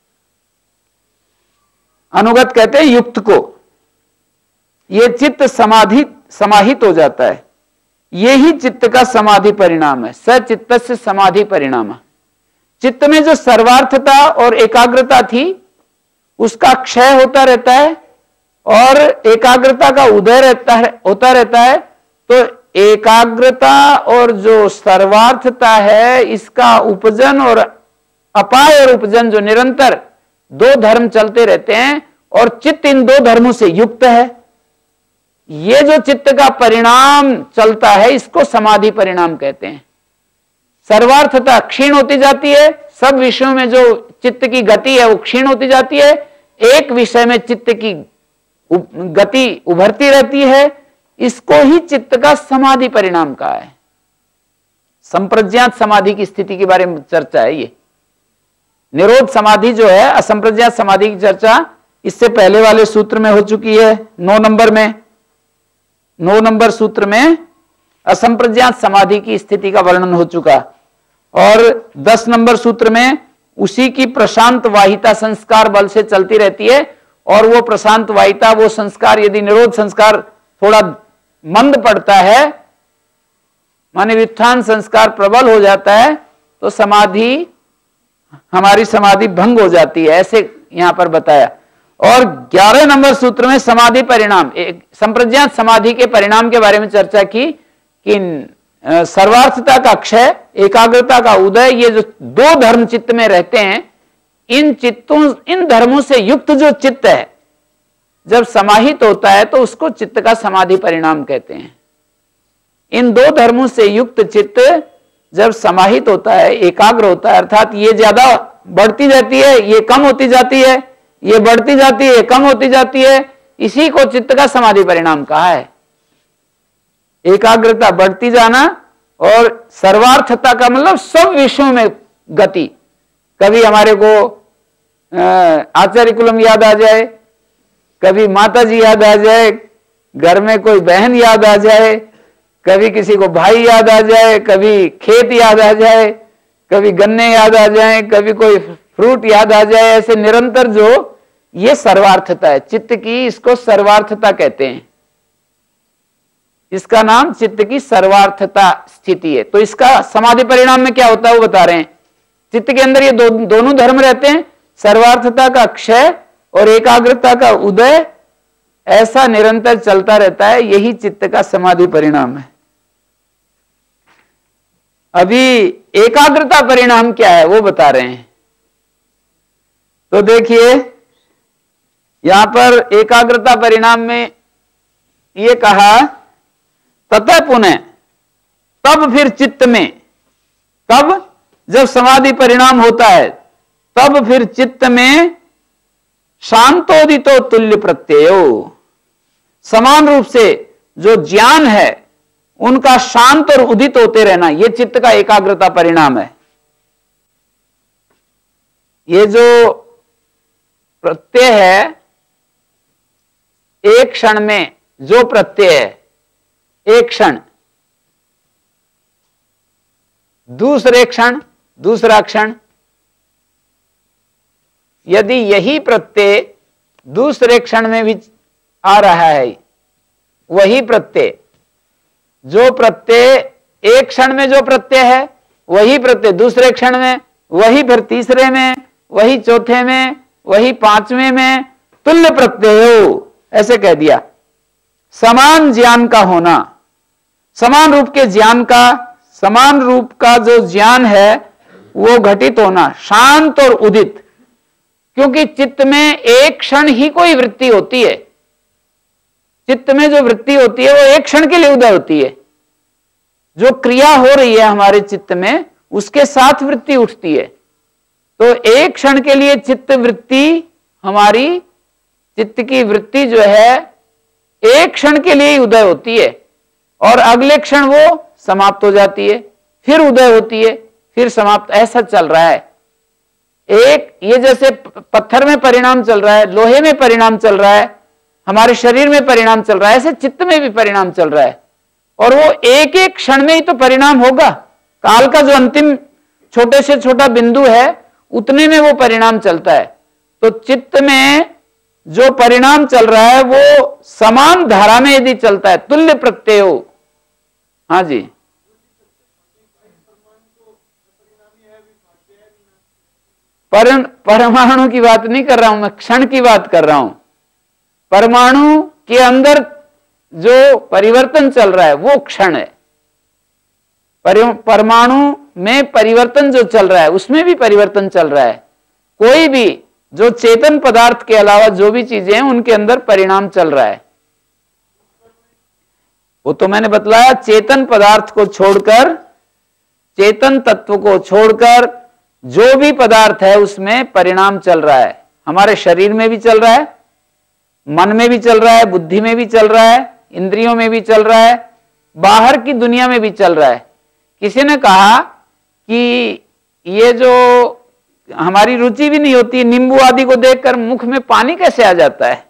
अनुगत कहते हैं युक्त को। ये चित्त समाधि समाहित हो जाता है, यही चित्त का समाधि परिणाम है। सचित्तस्य समाधि परिणाम। चित्त में जो सर्वार्थता और एकाग्रता थी उसका क्षय होता रहता है और एकाग्रता का उदय रहता है होता रहता है। तो एकाग्रता और जो सर्वार्थता है इसका उपजन और अपाय और उपजन जो निरंतर दो धर्म चलते रहते हैं और चित्त इन दो धर्मों से युक्त है। ये जो चित्त का परिणाम चलता है इसको समाधि परिणाम कहते हैं। सर्वार्थता क्षीण होती जाती है, सब विषयों में जो चित्त की गति है वो क्षीण होती जाती है, एक विषय में चित्त की गति उभरती रहती है, इसको ही चित्त का समाधि परिणाम कहा है। संप्रज्ञात समाधि की स्थिति के बारे में चर्चा है ये। निरोध समाधि जो है, असंप्रज्ञात समाधि की चर्चा इससे पहले वाले सूत्र में हो चुकी है। नौ नंबर में नौ नंबर सूत्र में असंप्रज्ञात समाधि की स्थिति का वर्णन हो चुका, और दस नंबर सूत्र में उसी की प्रशांत वाहिता संस्कार बल से चलती रहती है, और वो प्रशांत वाहिता, वो संस्कार यदि निरोध संस्कार थोड़ा मंद पड़ता है, माने व्युत्थान संस्कार प्रबल हो जाता है, तो समाधि, हमारी समाधि भंग हो जाती है, ऐसे यहां पर बताया। और ग्यारह नंबर सूत्र में समाधि परिणाम, एक संप्रज्ञात समाधि के परिणाम के बारे में चर्चा की कि सर्वार्थता का क्षय, एकाग्रता का उदय, ये जो दो धर्म चित्त में रहते हैं, इन चित्तों इन धर्मों से युक्त जो चित्त है जब समाहित होता है तो उसको चित्त का समाधि परिणाम कहते हैं। इन दो धर्मों से युक्त चित्त जब समाहित होता है, एकाग्र होता है, अर्थात ये ज्यादा बढ़ती जाती है, ये कम होती जाती है, ये बढ़ती जाती है, कम होती जाती है, इसी को चित्त का समाधि परिणाम कहा है। एकाग्रता बढ़ती जाना और सर्वार्थता का मतलब सब विषयों में गति। कभी हमारे को आचार्य कुलम याद आ जाए, कभी माता जी याद आ जाए, घर में कोई बहन याद आ जाए, कभी किसी को भाई याद आ जाए, कभी खेत याद आ जाए, कभी गन्ने याद आ जाए, कभी कोई फ्रूट याद आ जाए, ऐसे निरंतर जो ये सर्वार्थता है चित्त की, इसको सर्वार्थता कहते हैं। इसका नाम चित्त की सर्वार्थता स्थिति है। तो इसका समाधि परिणाम में क्या होता है वो बता रहे हैं। चित्त के अंदर ये दो, दोनों धर्म रहते हैं, सर्वार्थता का क्षय और एकाग्रता का उदय, ऐसा निरंतर चलता रहता है, यही चित्त का समाधि परिणाम है। अभी एकाग्रता परिणाम क्या है वो बता रहे हैं। तो देखिए यहां पर एकाग्रता परिणाम में ये कहा, ततः पुनः, तब फिर चित्त में, कब? जब समाधि परिणाम होता है तब फिर चित्त में शांतोदितो तुल्य प्रत्ययो, समान रूप से जो ज्ञान है उनका शांत और उदित होते रहना, यह चित्त का एकाग्रता परिणाम है। ये जो प्रत्यय है, एक क्षण में जो प्रत्यय है, एक क्षण, दूसरे क्षण दूसरा क्षण, यदि यही प्रत्यय दूसरे क्षण में भी आ रहा है, वही प्रत्यय, जो प्रत्यय एक क्षण में जो प्रत्यय है वही प्रत्यय दूसरे क्षण में, वही फिर तीसरे में, वही चौथे में, वही पांचवें में, तुल्य प्रत्यय हो, ऐसे कह दिया। समान ज्ञान का होना, समान रूप के ज्ञान का, समान रूप का जो ज्ञान है वो घटित होना, शांत और उदित, क्योंकि चित्त में एक क्षण ही कोई वृत्ति होती है। चित्त में जो वृत्ति होती है वो एक क्षण के लिए उदय होती है। जो क्रिया हो रही है हमारे चित्त में उसके साथ वृत्ति उठती है। तो एक क्षण के लिए चित्त वृत्ति, हमारी चित्त की वृत्ति जो है एक क्षण के लिए ही उदय होती है, और अगले क्षण वो समाप्त हो जाती है, फिर उदय होती है, फिर समाप्त, ऐसा चल रहा है। एक ये जैसे पत्थर में परिणाम चल रहा है, लोहे में परिणाम चल रहा है, हमारे शरीर में परिणाम चल रहा है, ऐसे चित्त में भी परिणाम चल रहा है। और वो एक एक क्षण में ही तो परिणाम होगा। काल का जो अंतिम छोटे से छोटा बिंदु है उतने में वो परिणाम चलता है। तो चित्त में जो परिणाम चल रहा है वो समान धारा में यदि चलता है, तुल्य प्रत्यय हो। हाँ जी, पर परमाणु की बात नहीं कर रहा हूं मैं, क्षण की बात कर रहा हूं। परमाणु के अंदर जो परिवर्तन चल रहा है वो क्षण है। परमाणु में परिवर्तन जो चल रहा है उसमें भी परिवर्तन चल रहा है। कोई भी जो चेतन पदार्थ के अलावा जो भी चीजें हैं उनके अंदर परिणाम चल रहा है। वो तो मैंने बतलाया, चेतन पदार्थ को छोड़कर, चेतन तत्व को छोड़कर जो भी पदार्थ है उसमें परिणाम चल रहा है। हमारे शरीर में भी चल रहा है, मन में भी चल रहा है, बुद्धि में भी चल रहा है, इंद्रियों में भी चल रहा है, बाहर की दुनिया में भी चल रहा है। किसी ने कहा कि ये जो हमारी रुचि भी नहीं होती, नींबू आदि को देखकर मुख में पानी कैसे आ जाता है।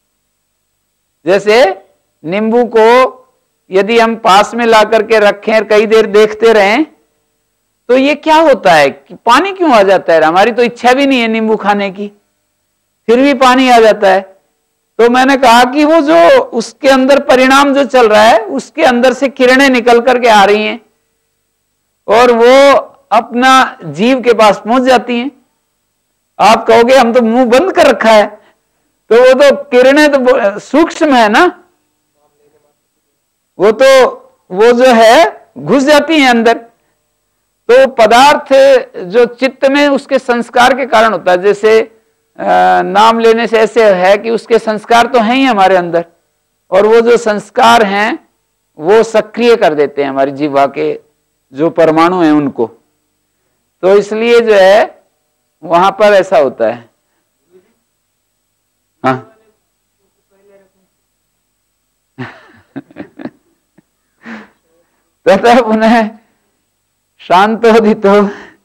जैसे नींबू को यदि हम पास में ला करके रखें और कई देर देखते रहें तो ये क्या होता है कि पानी क्यों आ जाता है। हमारी तो इच्छा भी नहीं है नींबू खाने की, फिर भी पानी आ जाता है। तो मैंने कहा कि वो जो उसके अंदर परिणाम जो चल रहा है उसके अंदर से किरणें निकल करके आ रही हैं और वो अपना जीव के पास पहुंच जाती हैं। आप कहोगे हम तो मुंह बंद कर रखा है, तो वो तो किरणें तो सूक्ष्म है ना, वो तो वो जो है घुस जाती हैं अंदर। तो पदार्थ जो चित्त में उसके संस्कार के कारण होता है। जैसे नाम लेने से ऐसे है कि उसके संस्कार तो हैं ही हमारे अंदर, और वो जो संस्कार हैं वो सक्रिय कर देते हैं हमारी जीवा के जो परमाणु हैं उनको। तो इसलिए जो है वहां पर ऐसा होता है। हाँ तथा पुनः शांतोदितो,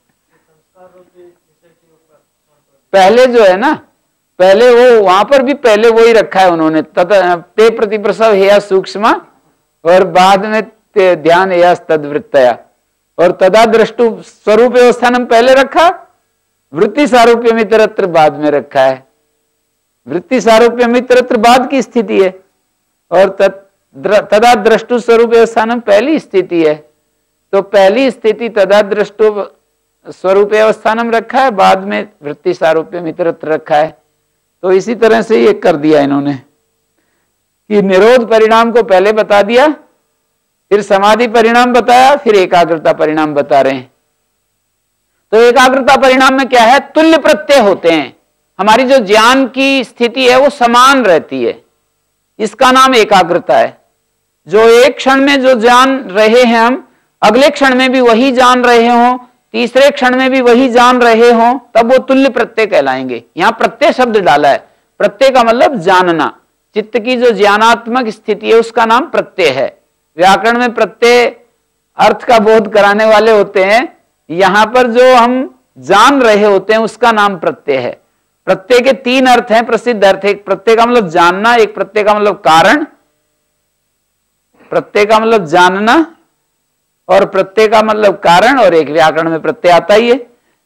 पहले जो है ना, पहले वो वहां पर भी पहले वो ही रखा है उन्होंने, तथा ते प्रतिप्रसव हेया सूक्ष्म और बाद में ते ध्यान हेया तद्वृत्तया, और तदा दृष्टु स्वरूप अवस्थानम पहले रखा, वृत्ति सारूप्य मित्रत्र बाद में रखा है। वृत्ति सारूप्य मित्रत्र बाद की स्थिति है और तदा दृष्टु स्वरूप अवस्थानम पहली स्थिति है। तो पहली स्थिति तदा दृष्टु स्वरूप अवस्थानम रखा है, बाद में वृत्ति सारूप्य मित्रत्र रखा है। तो इसी तरह से ये कर दिया इन्होंने कि निरोध परिणाम को पहले बता दिया, फिर समाधि परिणाम बताया, फिर एकाग्रता परिणाम बता रहे हैं। तो एकाग्रता परिणाम में क्या है, तुल्य प्रत्यय होते हैं। हमारी जो ज्ञान की स्थिति है वो समान रहती है, इसका नाम एकाग्रता है। जो एक क्षण में जो जान रहे हैं हम, अगले क्षण में भी वही जान रहे हों, तीसरे क्षण में भी वही जान रहे हों, तब वो तुल्य प्रत्यय कहलाएंगे। यहां प्रत्यय शब्द डाला है, प्रत्यय का मतलब जानना। चित्त की जो ज्ञानात्मक स्थिति है उसका नाम प्रत्यय है। व्याकरण में प्रत्यय अर्थ का बोध कराने वाले होते हैं, यहां पर जो हम जान रहे होते हैं उसका नाम प्रत्यय है। प्रत्यय के तीन अर्थ हैं, प्रसिद्ध अर्थ। एक प्रत्यय का मतलब जानना, एक प्रत्यय का मतलब कारण, प्रत्यय का मतलब जानना और प्रत्यय का मतलब कारण, और एक व्याकरण में प्रत्यय आता ही है।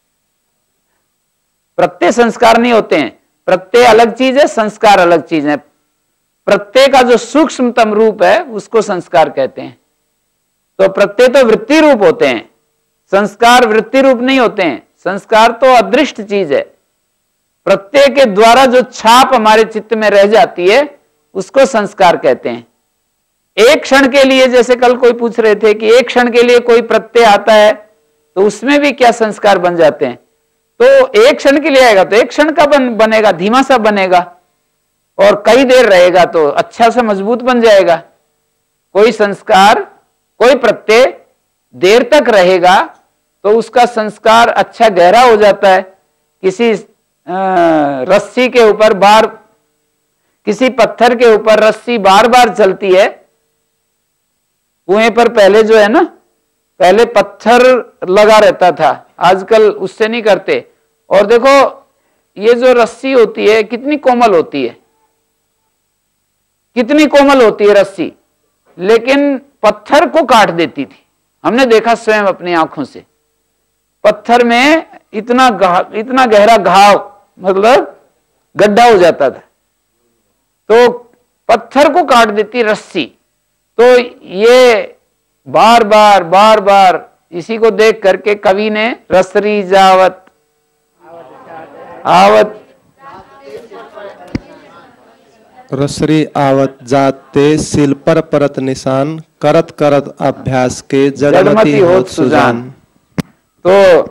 प्रत्यय संस्कार नहीं होते हैं, प्रत्यय अलग चीज है, संस्कार अलग चीज है। प्रत्यय का जो सूक्ष्मतम रूप है उसको संस्कार कहते हैं। तो प्रत्यय तो वृत्ति रूप होते हैं, संस्कार वृत्ति रूप नहीं होते हैं। संस्कार तो अदृष्ट चीज है। प्रत्यय के द्वारा जो छाप हमारे चित्त में रह जाती है उसको संस्कार कहते हैं। एक क्षण के लिए, जैसे कल कोई पूछ रहे थे कि एक क्षण के लिए कोई प्रत्यय आता है तो उसमें भी क्या संस्कार बन जाते हैं। तो एक क्षण के लिए आएगा तो एक क्षण का बन, बनेगा, धीमा सा बनेगा, और कई देर रहेगा तो अच्छा सा मजबूत बन जाएगा। कोई संस्कार, कोई प्रत्यय देर तक रहेगा तो उसका संस्कार अच्छा गहरा हो जाता है। किसी रस्सी के ऊपर बार, किसी पत्थर के ऊपर रस्सी बार बार चलती है, कुएं पर पहले जो है ना, पहले पत्थर लगा रहता था, आजकल उससे नहीं करते, और देखो ये जो रस्सी होती है कितनी कोमल होती है, कितनी कोमल होती है रस्सी, लेकिन पत्थर को काट देती थी। हमने देखा स्वयं अपनी आंखों से, पत्थर में इतना इतना गहरा घाव, मतलब गड्ढा हो जाता था, तो पत्थर को काट देती रस्सी। तो ये बार बार बार बार इसी को देख करके कवि ने रसरी जावत आवत रसरी आवत जाते सिल पर परत निशान, करत करत अभ्यास के जड़मति होत सुजान। तो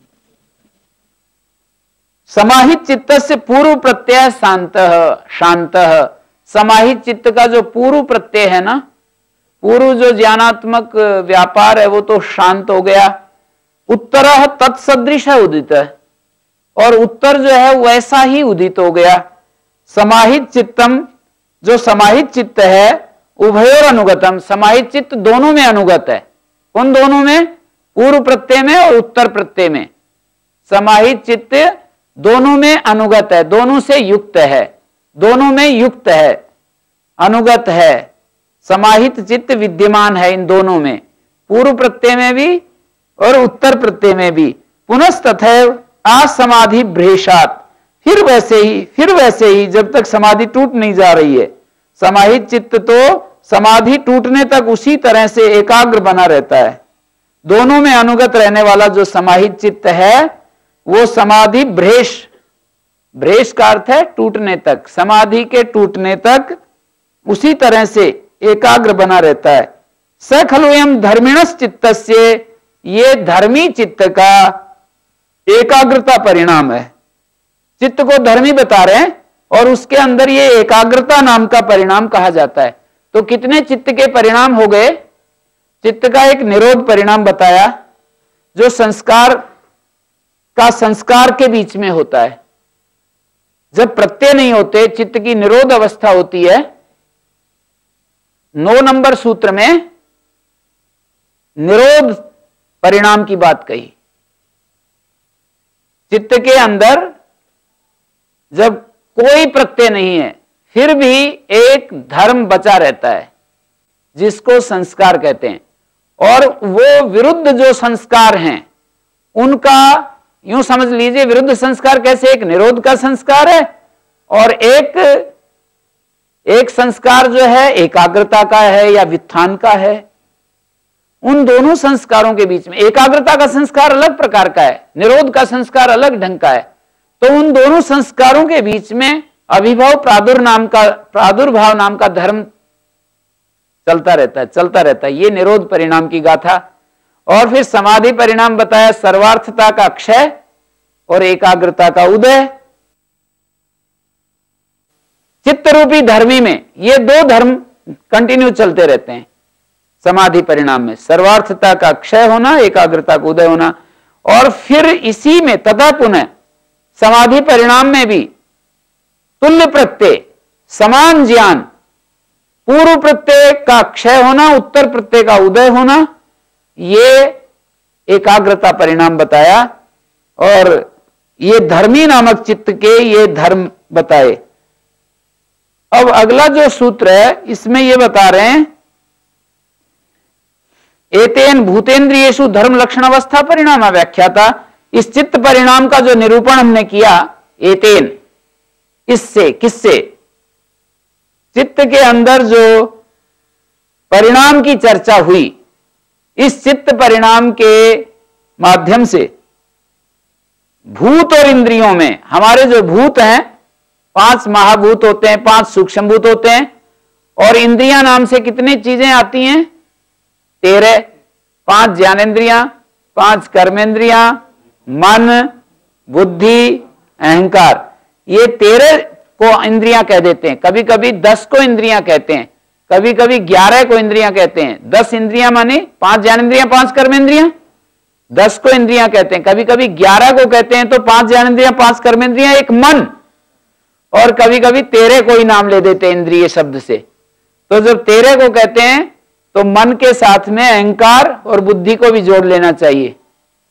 समाहित चित्त से पूर्व प्रत्यय शांत शांत, समाहित चित्त का जो पूर्व प्रत्यय है ना, पूर्व जो ज्ञानात्मक व्यापार है वो तो शांत हो गया। उत्तर तत्सदृश उदित है, और उत्तर जो है वैसा ही उदित हो गया। समाहित चित्तम, जो समाहित चित्त है, उभयोर अनुगतम, समाहित चित्त दोनों में अनुगत है। उन दोनों में, पूर्व प्रत्यय में और उत्तर प्रत्यय में। समाहित चित्त दोनों में अनुगत है, दोनों से युक्त है, दोनों में युक्त है, अनुगत है। समाहित चित्त विद्यमान है इन दोनों में, पूर्व प्रत्यय में भी और उत्तर प्रत्यय में भी। पुनस्तथैव असमाधि भ्रेषात, फिर वैसे ही फिर वैसे ही जब तक समाधि टूट नहीं जा रही है। समाहित चित्त तो समाधि टूटने तक उसी तरह से एकाग्र बना रहता है। दोनों में अनुगत रहने वाला जो समाहित चित्त है वो समाधि भ्रेष, भ्रेष का अर्थ है टूटने तक, समाधि के टूटने तक उसी तरह से एकाग्र बना रहता है। स खलुयम धर्मिणस चित्तस्य, ये धर्मी चित्त का एकाग्रता परिणाम है। चित्त को धर्मी बता रहे हैं और उसके अंदर ये एकाग्रता नाम का परिणाम कहा जाता है। तो कितने चित्त के परिणाम हो गए? चित्त का एक निरोध परिणाम बताया, जो संस्कार का संस्कार के बीच में होता है। जब प्रत्यय नहीं होते, चित्त की निरोध अवस्था होती है। नौ नंबर सूत्र में निरोध परिणाम की बात कही। चित्त के अंदर जब कोई प्रत्यय नहीं है, फिर भी एक धर्म बचा रहता है जिसको संस्कार कहते हैं। और वो विरुद्ध जो संस्कार हैं उनका, यूं समझ लीजिए, विरुद्ध संस्कार कैसे, एक निरोध का संस्कार है और एक एक संस्कार जो है एकाग्रता का है या वित्थान का है। उन दोनों संस्कारों के बीच में एकाग्रता का संस्कार अलग प्रकार का है, निरोध का संस्कार अलग ढंग का है। तो उन दोनों संस्कारों के बीच में अभिभव प्रादुर नाम का प्रादुर्भाव नाम का धर्म चलता रहता है चलता रहता है ये निरोध परिणाम की गाथा। और फिर समाधि परिणाम बताया, सर्वार्थता का क्षय और एकाग्रता का उदय। चित्त रूपी धर्मी में ये दो धर्म कंटिन्यू चलते रहते हैं। समाधि परिणाम में सर्वार्थता का क्षय होना, एकाग्रता का उदय होना। और फिर इसी में तथा पुनः समाधि परिणाम में भी तुल्य प्रत्यय, समान ज्ञान, पूर्व प्रत्यय का क्षय होना, उत्तर प्रत्यय का उदय होना, ये एकाग्रता परिणाम बताया। और ये धर्मी नामक चित्त के ये धर्म बताए। अब अगला जो सूत्र है इसमें ये बता रहे हैं, एतेन भूतेन्द्रियेषु धर्म लक्षण अवस्था परिणाम व्याख्याता। इस चित्त परिणाम का जो निरूपण हमने किया, एतेन, इससे, किससे, चित्त के अंदर जो परिणाम की चर्चा हुई, इस चित्त परिणाम के माध्यम से भूत और इंद्रियों में, हमारे जो भूत हैं, पांच महाभूत होते हैं, पांच सूक्ष्म भूत होते हैं, और इंद्रियां नाम से कितनी चीजें आती हैं? तेरह। पांच ज्ञानेन्द्रियां, पांच कर्मेंद्रियां, मन, बुद्धि, अहंकार, ये तेरह को इंद्रियां कह देते हैं। कभी कभी दस को इंद्रियां कहते हैं, कभी कभी ग्यारह को इंद्रियां कहते हैं। दस इंद्रियां माने पांच ज्ञानेन्द्रियां, पांच कर्मेंद्रियां, दस को इंद्रियां कहते हैं। कभी कभी ग्यारह को कहते हैं, तो पांच ज्ञानेन्द्रियां, पांच कर्मेंद्रियां, एक मन। और कभी कभी तेरह को ही नाम ले देते हैं इंद्रिय शब्द से। तो जब तेरह को कहते हैं तो मन के साथ में अहंकार और बुद्धि को भी जोड़ लेना चाहिए।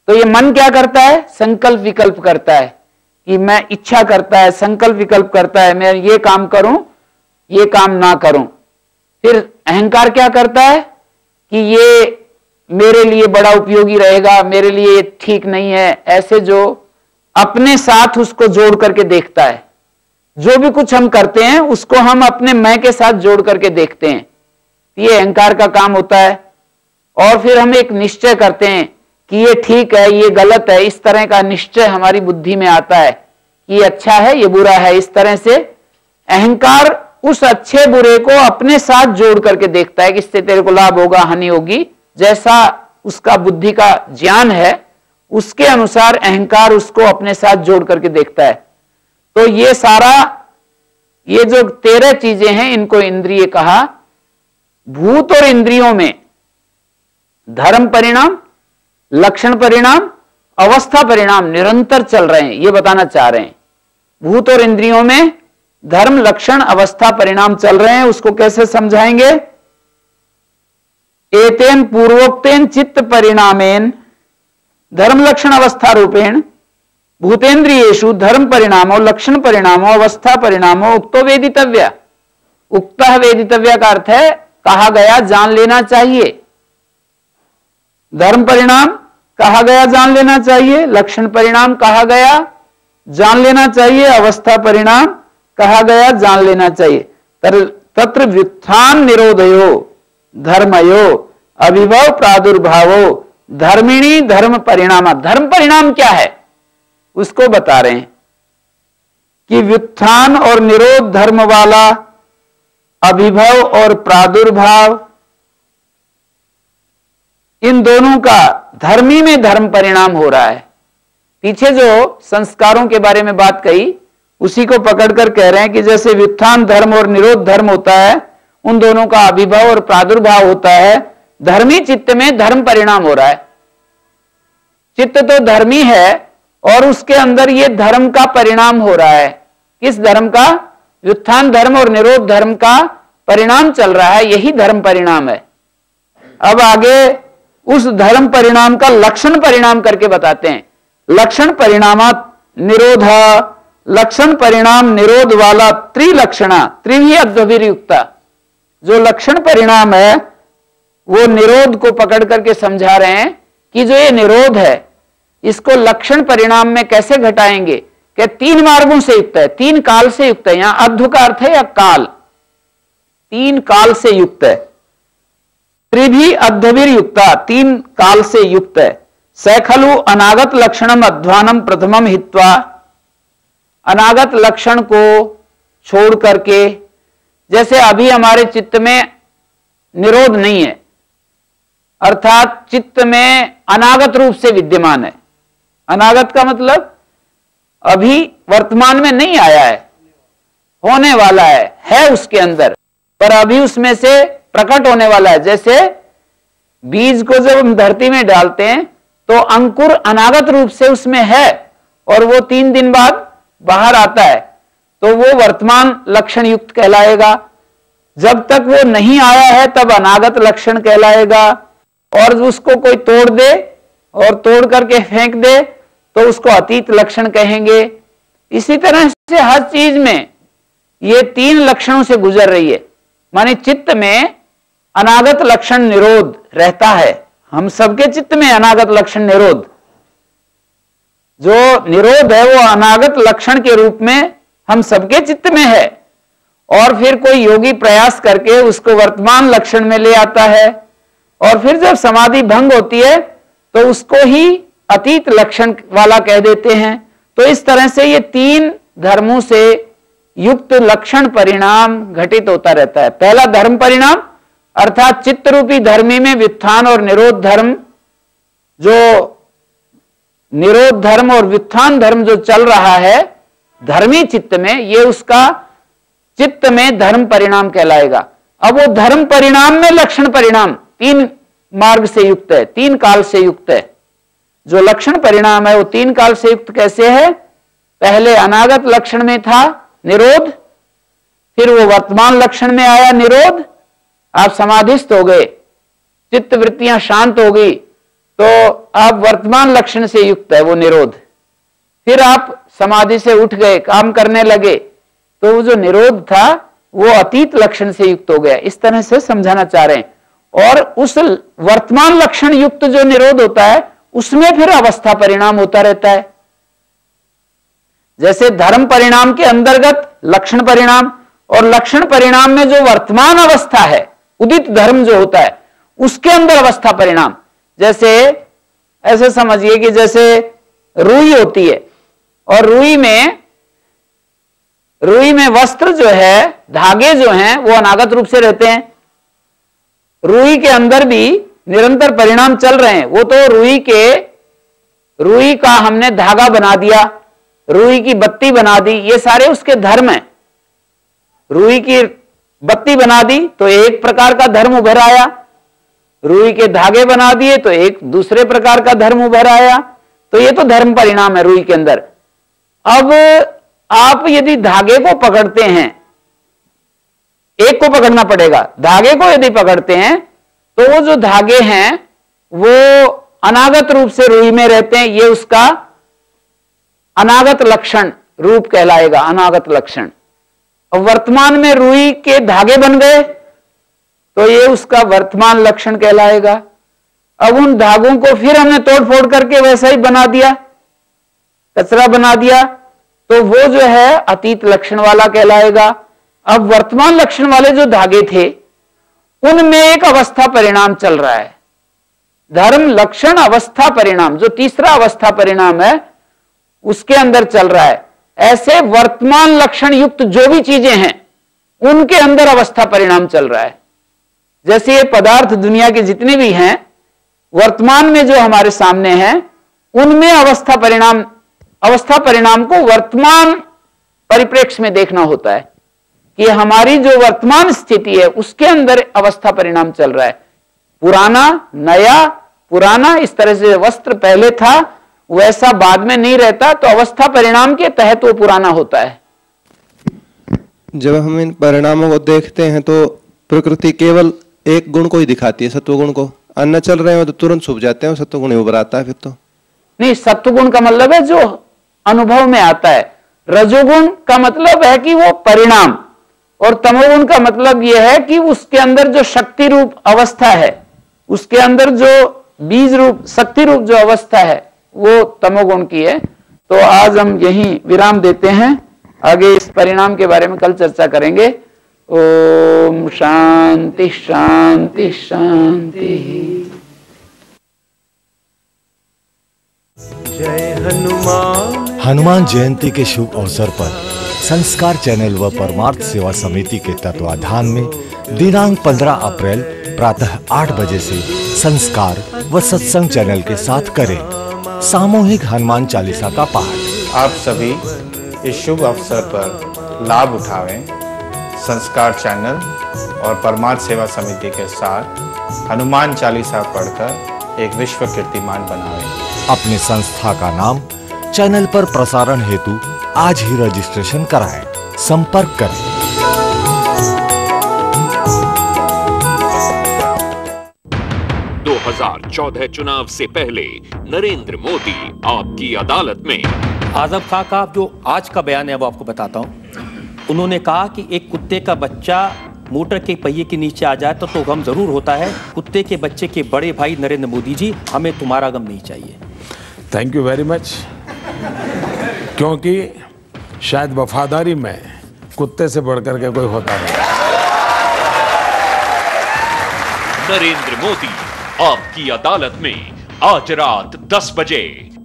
तो ये मन क्या करता है? संकल्प विकल्प करता है कि मैं इच्छा करता है, संकल्प विकल्प करता है, मैं ये काम करूं, ये काम ना करूं। फिर अहंकार क्या करता है कि ये मेरे लिए बड़ा उपयोगी रहेगा, मेरे लिए ठीक नहीं है, ऐसे जो अपने साथ उसको जोड़ करके देखता है। जो भी कुछ हम करते हैं उसको हम अपने मैं के साथ जोड़ करके देखते हैं, ये अहंकार का काम होता है। और फिर हम एक निश्चय करते हैं कि ये ठीक है, ये गलत है, इस तरह का निश्चय हमारी बुद्धि में आता है कि ये अच्छा है, ये बुरा है। इस तरह से अहंकार उस अच्छे बुरे को अपने साथ जोड़ करके देखता है कि इससे तेरे को लाभ होगा, हानि होगी। जैसा उसका बुद्धि का ज्ञान है उसके अनुसार अहंकार उसको अपने साथ जोड़ करके देखता है। तो ये सारा, ये जो तेरह चीजें हैं इनको इंद्रिय कहा। भूत और इंद्रियों में धर्म परिणाम, लक्षण परिणाम, अवस्था परिणाम निरंतर चल रहे हैं, ये बताना चाह रहे हैं। भूत और इंद्रियों में धर्म, लक्षण, अवस्था, परिणाम चल रहे हैं। उसको कैसे समझाएंगे? एतेन पूर्वोक्तेन चित्त परिणामेन धर्म लक्षण अवस्था रूपेण भूतेन्द्रियेषु धर्म परिणामो, लक्षण परिणामो, अवस्था परिणामो उक्तो वेदितव्य। उक्तः वेदितव्य का अर्थ है कहा गया, जान लेना चाहिए। धर्म परिणाम कहा गया, जान लेना चाहिए। लक्षण परिणाम कहा गया, जान लेना चाहिए। अवस्था परिणाम कहा गया, जान लेना चाहिए। तत्र व्युत्थान निरोधयो धर्मयो अभिभव प्रादुर्भावो धर्मिणी धर्म परिणाम। धर्म परिणाम क्या है उसको बता रहे हैं कि व्युत्थान और निरोध धर्म वाला, अभिभव और प्रादुर्भाव, इन दोनों का धर्मी में धर्म परिणाम हो रहा है। पीछे जो संस्कारों के बारे में बात कही उसी को पकड़कर कह रहे हैं कि जैसे व्युत्थान धर्म और निरोध धर्म होता है, उन दोनों का अभिभव और प्रादुर्भाव होता है, धर्मी चित्त में धर्म परिणाम हो रहा है। चित्त तो धर्मी है और उसके अंदर ये धर्म का परिणाम हो रहा है। किस धर्म का? व्युत्थान धर्म और निरोध धर्म का परिणाम चल रहा है, यही धर्म परिणाम है। अब आगे उस धर्म परिणाम का लक्षण परिणाम करके बताते हैं। लक्षण परिणामात निरोध, लक्षण परिणाम निरोध वाला त्रिलक्षणा, त्रिवी अद्वभिर्युक्ता। जो लक्षण परिणाम है वो निरोध को पकड़ करके समझा रहे हैं कि जो ये निरोध है इसको लक्षण परिणाम में कैसे घटाएंगे? कि तीन मार्गों से युक्त है, तीन काल से युक्त है। यहां अध्व का अर्थ है या काल, तीन काल से युक्त है। त्रिभी अध्वभिर युक्ता, तीन काल से युक्त है। सैखलु अनागत लक्षणम अध्वानम प्रथमम हित्वा। अनागत लक्षण को छोड़ करके, जैसे अभी हमारे चित्त में निरोध नहीं है, अर्थात चित्त में अनागत रूप से विद्यमान है। अनागत का मतलब अभी वर्तमान में नहीं आया है, होने वाला है, है उसके अंदर, पर अभी उसमें से प्रकट होने वाला है। जैसे बीज को जब हम धरती में डालते हैं तो अंकुर अनागत रूप से उसमें है और वो तीन दिन बाद बाहर आता है, तो वो वर्तमान लक्षण युक्त कहलाएगा। जब तक वो नहीं आया है तब अनागत लक्षण कहलाएगा। और उसको कोई तोड़ दे और तोड़ करके फेंक दे तो उसको अतीत लक्षण कहेंगे। इसी तरह से हर चीज में ये तीन लक्षणों से गुजर रही है। माने चित्त में अनागत लक्षण निरोध रहता है, हम सबके चित्त में अनागत लक्षण निरोध, जो निरोध है वो अनागत लक्षण के रूप में हम सबके चित्त में है। और फिर कोई योगी प्रयास करके उसको वर्तमान लक्षण में ले आता है और फिर जब समाधि भंग होती है तो उसको ही अतीत लक्षण वाला कह देते हैं। तो इस तरह से ये तीन धर्मों से युक्त लक्षण परिणाम घटित होता रहता है। पहला धर्म परिणाम अर्थात चित्त रूपी धर्मी में व्युत्थान और निरोध धर्म, जो निरोध धर्म और व्युत्थान धर्म जो चल रहा है धर्मी चित्त में, ये उसका चित्त में धर्म परिणाम कहलाएगा। अब वो धर्म परिणाम में लक्षण परिणाम तीन मार्ग से युक्त है, तीन काल से युक्त है। जो लक्षण परिणाम है वो तीन काल से युक्त कैसे है? पहले अनागत लक्षण में था निरोध, फिर वो वर्तमान लक्षण में आया निरोध, आप समाधिस्थ हो गए, चित्त वृत्तियां शांत हो गई, तो आप वर्तमान लक्षण से युक्त है वो निरोध। फिर आप समाधि से उठ गए, काम करने लगे, तो वो जो निरोध था वो अतीत लक्षण से युक्त हो गया। इस तरह से समझाना चाह रहे हैं। और उस वर्तमान लक्षण युक्त जो निरोध होता है उसमें फिर अवस्था परिणाम होता रहता है। जैसे धर्म परिणाम के अंतर्गत लक्षण परिणाम, और लक्षण परिणाम में जो वर्तमान अवस्था है, उदित धर्म जो होता है, उसके अंदर अवस्था परिणाम। जैसे ऐसे समझिए कि जैसे रुई होती है, और रुई में रुई में वस्त्र जो है, धागे जो हैं वो अनागत रूप से रहते हैं। रुई के अंदर भी निरंतर परिणाम चल रहे हैं। वो तो रुई के रुई का हमने धागा बना दिया, रुई की बत्ती बना दी, ये सारे उसके धर्म हैं। रुई की बत्ती बना दी तो एक प्रकार का धर्म उभर आया, रुई के धागे बना दिए तो एक दूसरे प्रकार का धर्म उभर आया। तो ये तो धर्म परिणाम है रुई के अंदर। अब आप यदि धागे को पकड़ते हैं, एक को पकड़ना पड़ेगा, धागे को यदि पकड़ते हैं तो वो जो धागे हैं वो अनागत रूप से रुई में रहते हैं, ये उसका अनागत लक्षण रूप कहलाएगा, अनागत लक्षण। और वर्तमान में रुई के धागे बन गए तो ये उसका वर्तमान लक्षण कहलाएगा। अब उन धागों को फिर हमने तोड़ फोड़ करके वैसा ही बना दिया, कचरा बना दिया, तो वो जो है अतीत लक्षण वाला कहलाएगा। अब वर्तमान लक्षण वाले जो धागे थे उनमें एक अवस्था परिणाम चल रहा है, धर्म लक्षण अवस्था परिणाम, जो तीसरा अवस्था परिणाम है उसके अंदर चल रहा है। ऐसे वर्तमान लक्षण युक्त जो भी चीजें हैं उनके अंदर अवस्था परिणाम चल रहा है। जैसे ये पदार्थ दुनिया के जितने भी हैं वर्तमान में जो हमारे सामने हैं उनमें अवस्था परिणाम, अवस्था परिणाम को वर्तमान परिप्रेक्ष्य में देखना होता है कि हमारी जो वर्तमान स्थिति है उसके अंदर अवस्था परिणाम चल रहा है। पुराना नया, पुराना, इस तरह से वस्त्र पहले था वैसा बाद में नहीं रहता, तो अवस्था परिणाम के तहत वो पुराना होता है। जब हम इन परिणामों को देखते हैं तो प्रकृति केवल एक गुण को ही दिखाती है, सत्वगुण को। अन्य चल रहे हैं तो तुरंत छुप जाते हैं, सत्वगुण ही उभर आता है फिर तो। नहीं, सत्वगुण का मतलब है जो अनुभव में आता है, रजोगुण का मतलब है कि वो परिणाम, और तमोगुण का मतलब यह है कि उसके अंदर जो शक्ति रूप अवस्था है, उसके अंदर जो बीज रूप शक्ति रूप जो अवस्था है वो तमोगुण की है। तो आज हम यहीं विराम देते हैं, आगे इस परिणाम के बारे में कल चर्चा करेंगे। ओम शांति शांति शांति। जय हनुमान। हनुमान जयंती के शुभ अवसर पर संस्कार चैनल व परमार्थ सेवा समिति के तत्वाधान में दिनांक पंद्रह अप्रैल प्रातः आठ बजे से संस्कार व सत्संग चैनल के साथ करें सामूहिक हनुमान चालीसा का पाठ। आप सभी इस शुभ अवसर पर लाभ उठावें। संस्कार चैनल और परमार्थ सेवा समिति के साथ हनुमान चालीसा पढ़कर एक विश्व कीर्तिमान बनावें। अपने संस्था का नाम चैनल पर प्रसारण हेतु आज ही रजिस्ट्रेशन कराएं। संपर्क करें। दो हज़ार चौदह चुनाव से पहले नरेंद्र मोदी आपकी अदालत में। आजम खां का जो आज का बयान है वो आपको बताता हूं। उन्होंने कहा कि एक कुत्ते का बच्चा मोटर के पहिए के नीचे आ जाए तो तो गम जरूर होता है, कुत्ते के बच्चे के बड़े भाई नरेंद्र मोदी जी, हमें तुम्हारा गम नहीं चाहिए। Thank you very much. क्योंकि शायद वफादारी में कुत्ते से बढ़कर के कोई होता नहीं। नरेंद्र मोदी आपकी अदालत में आज रात दस बजे।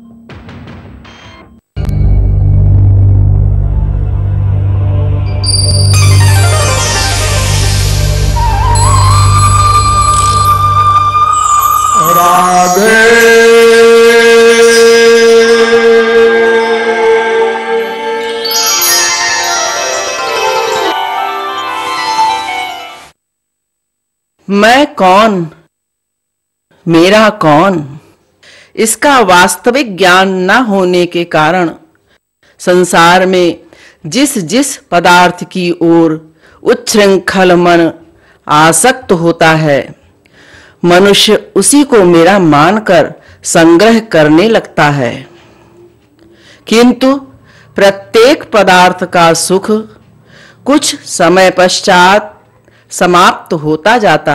मैं कौन, मेरा कौन, इसका वास्तविक ज्ञान न होने के कारण संसार में जिस जिस पदार्थ की ओर उच्छृंखल मन आसक्त होता है, मनुष्य उसी को मेरा मानकर संग्रह करने लगता है, किंतु प्रत्येक पदार्थ का सुख कुछ समय पश्चात समाप्त होता जाता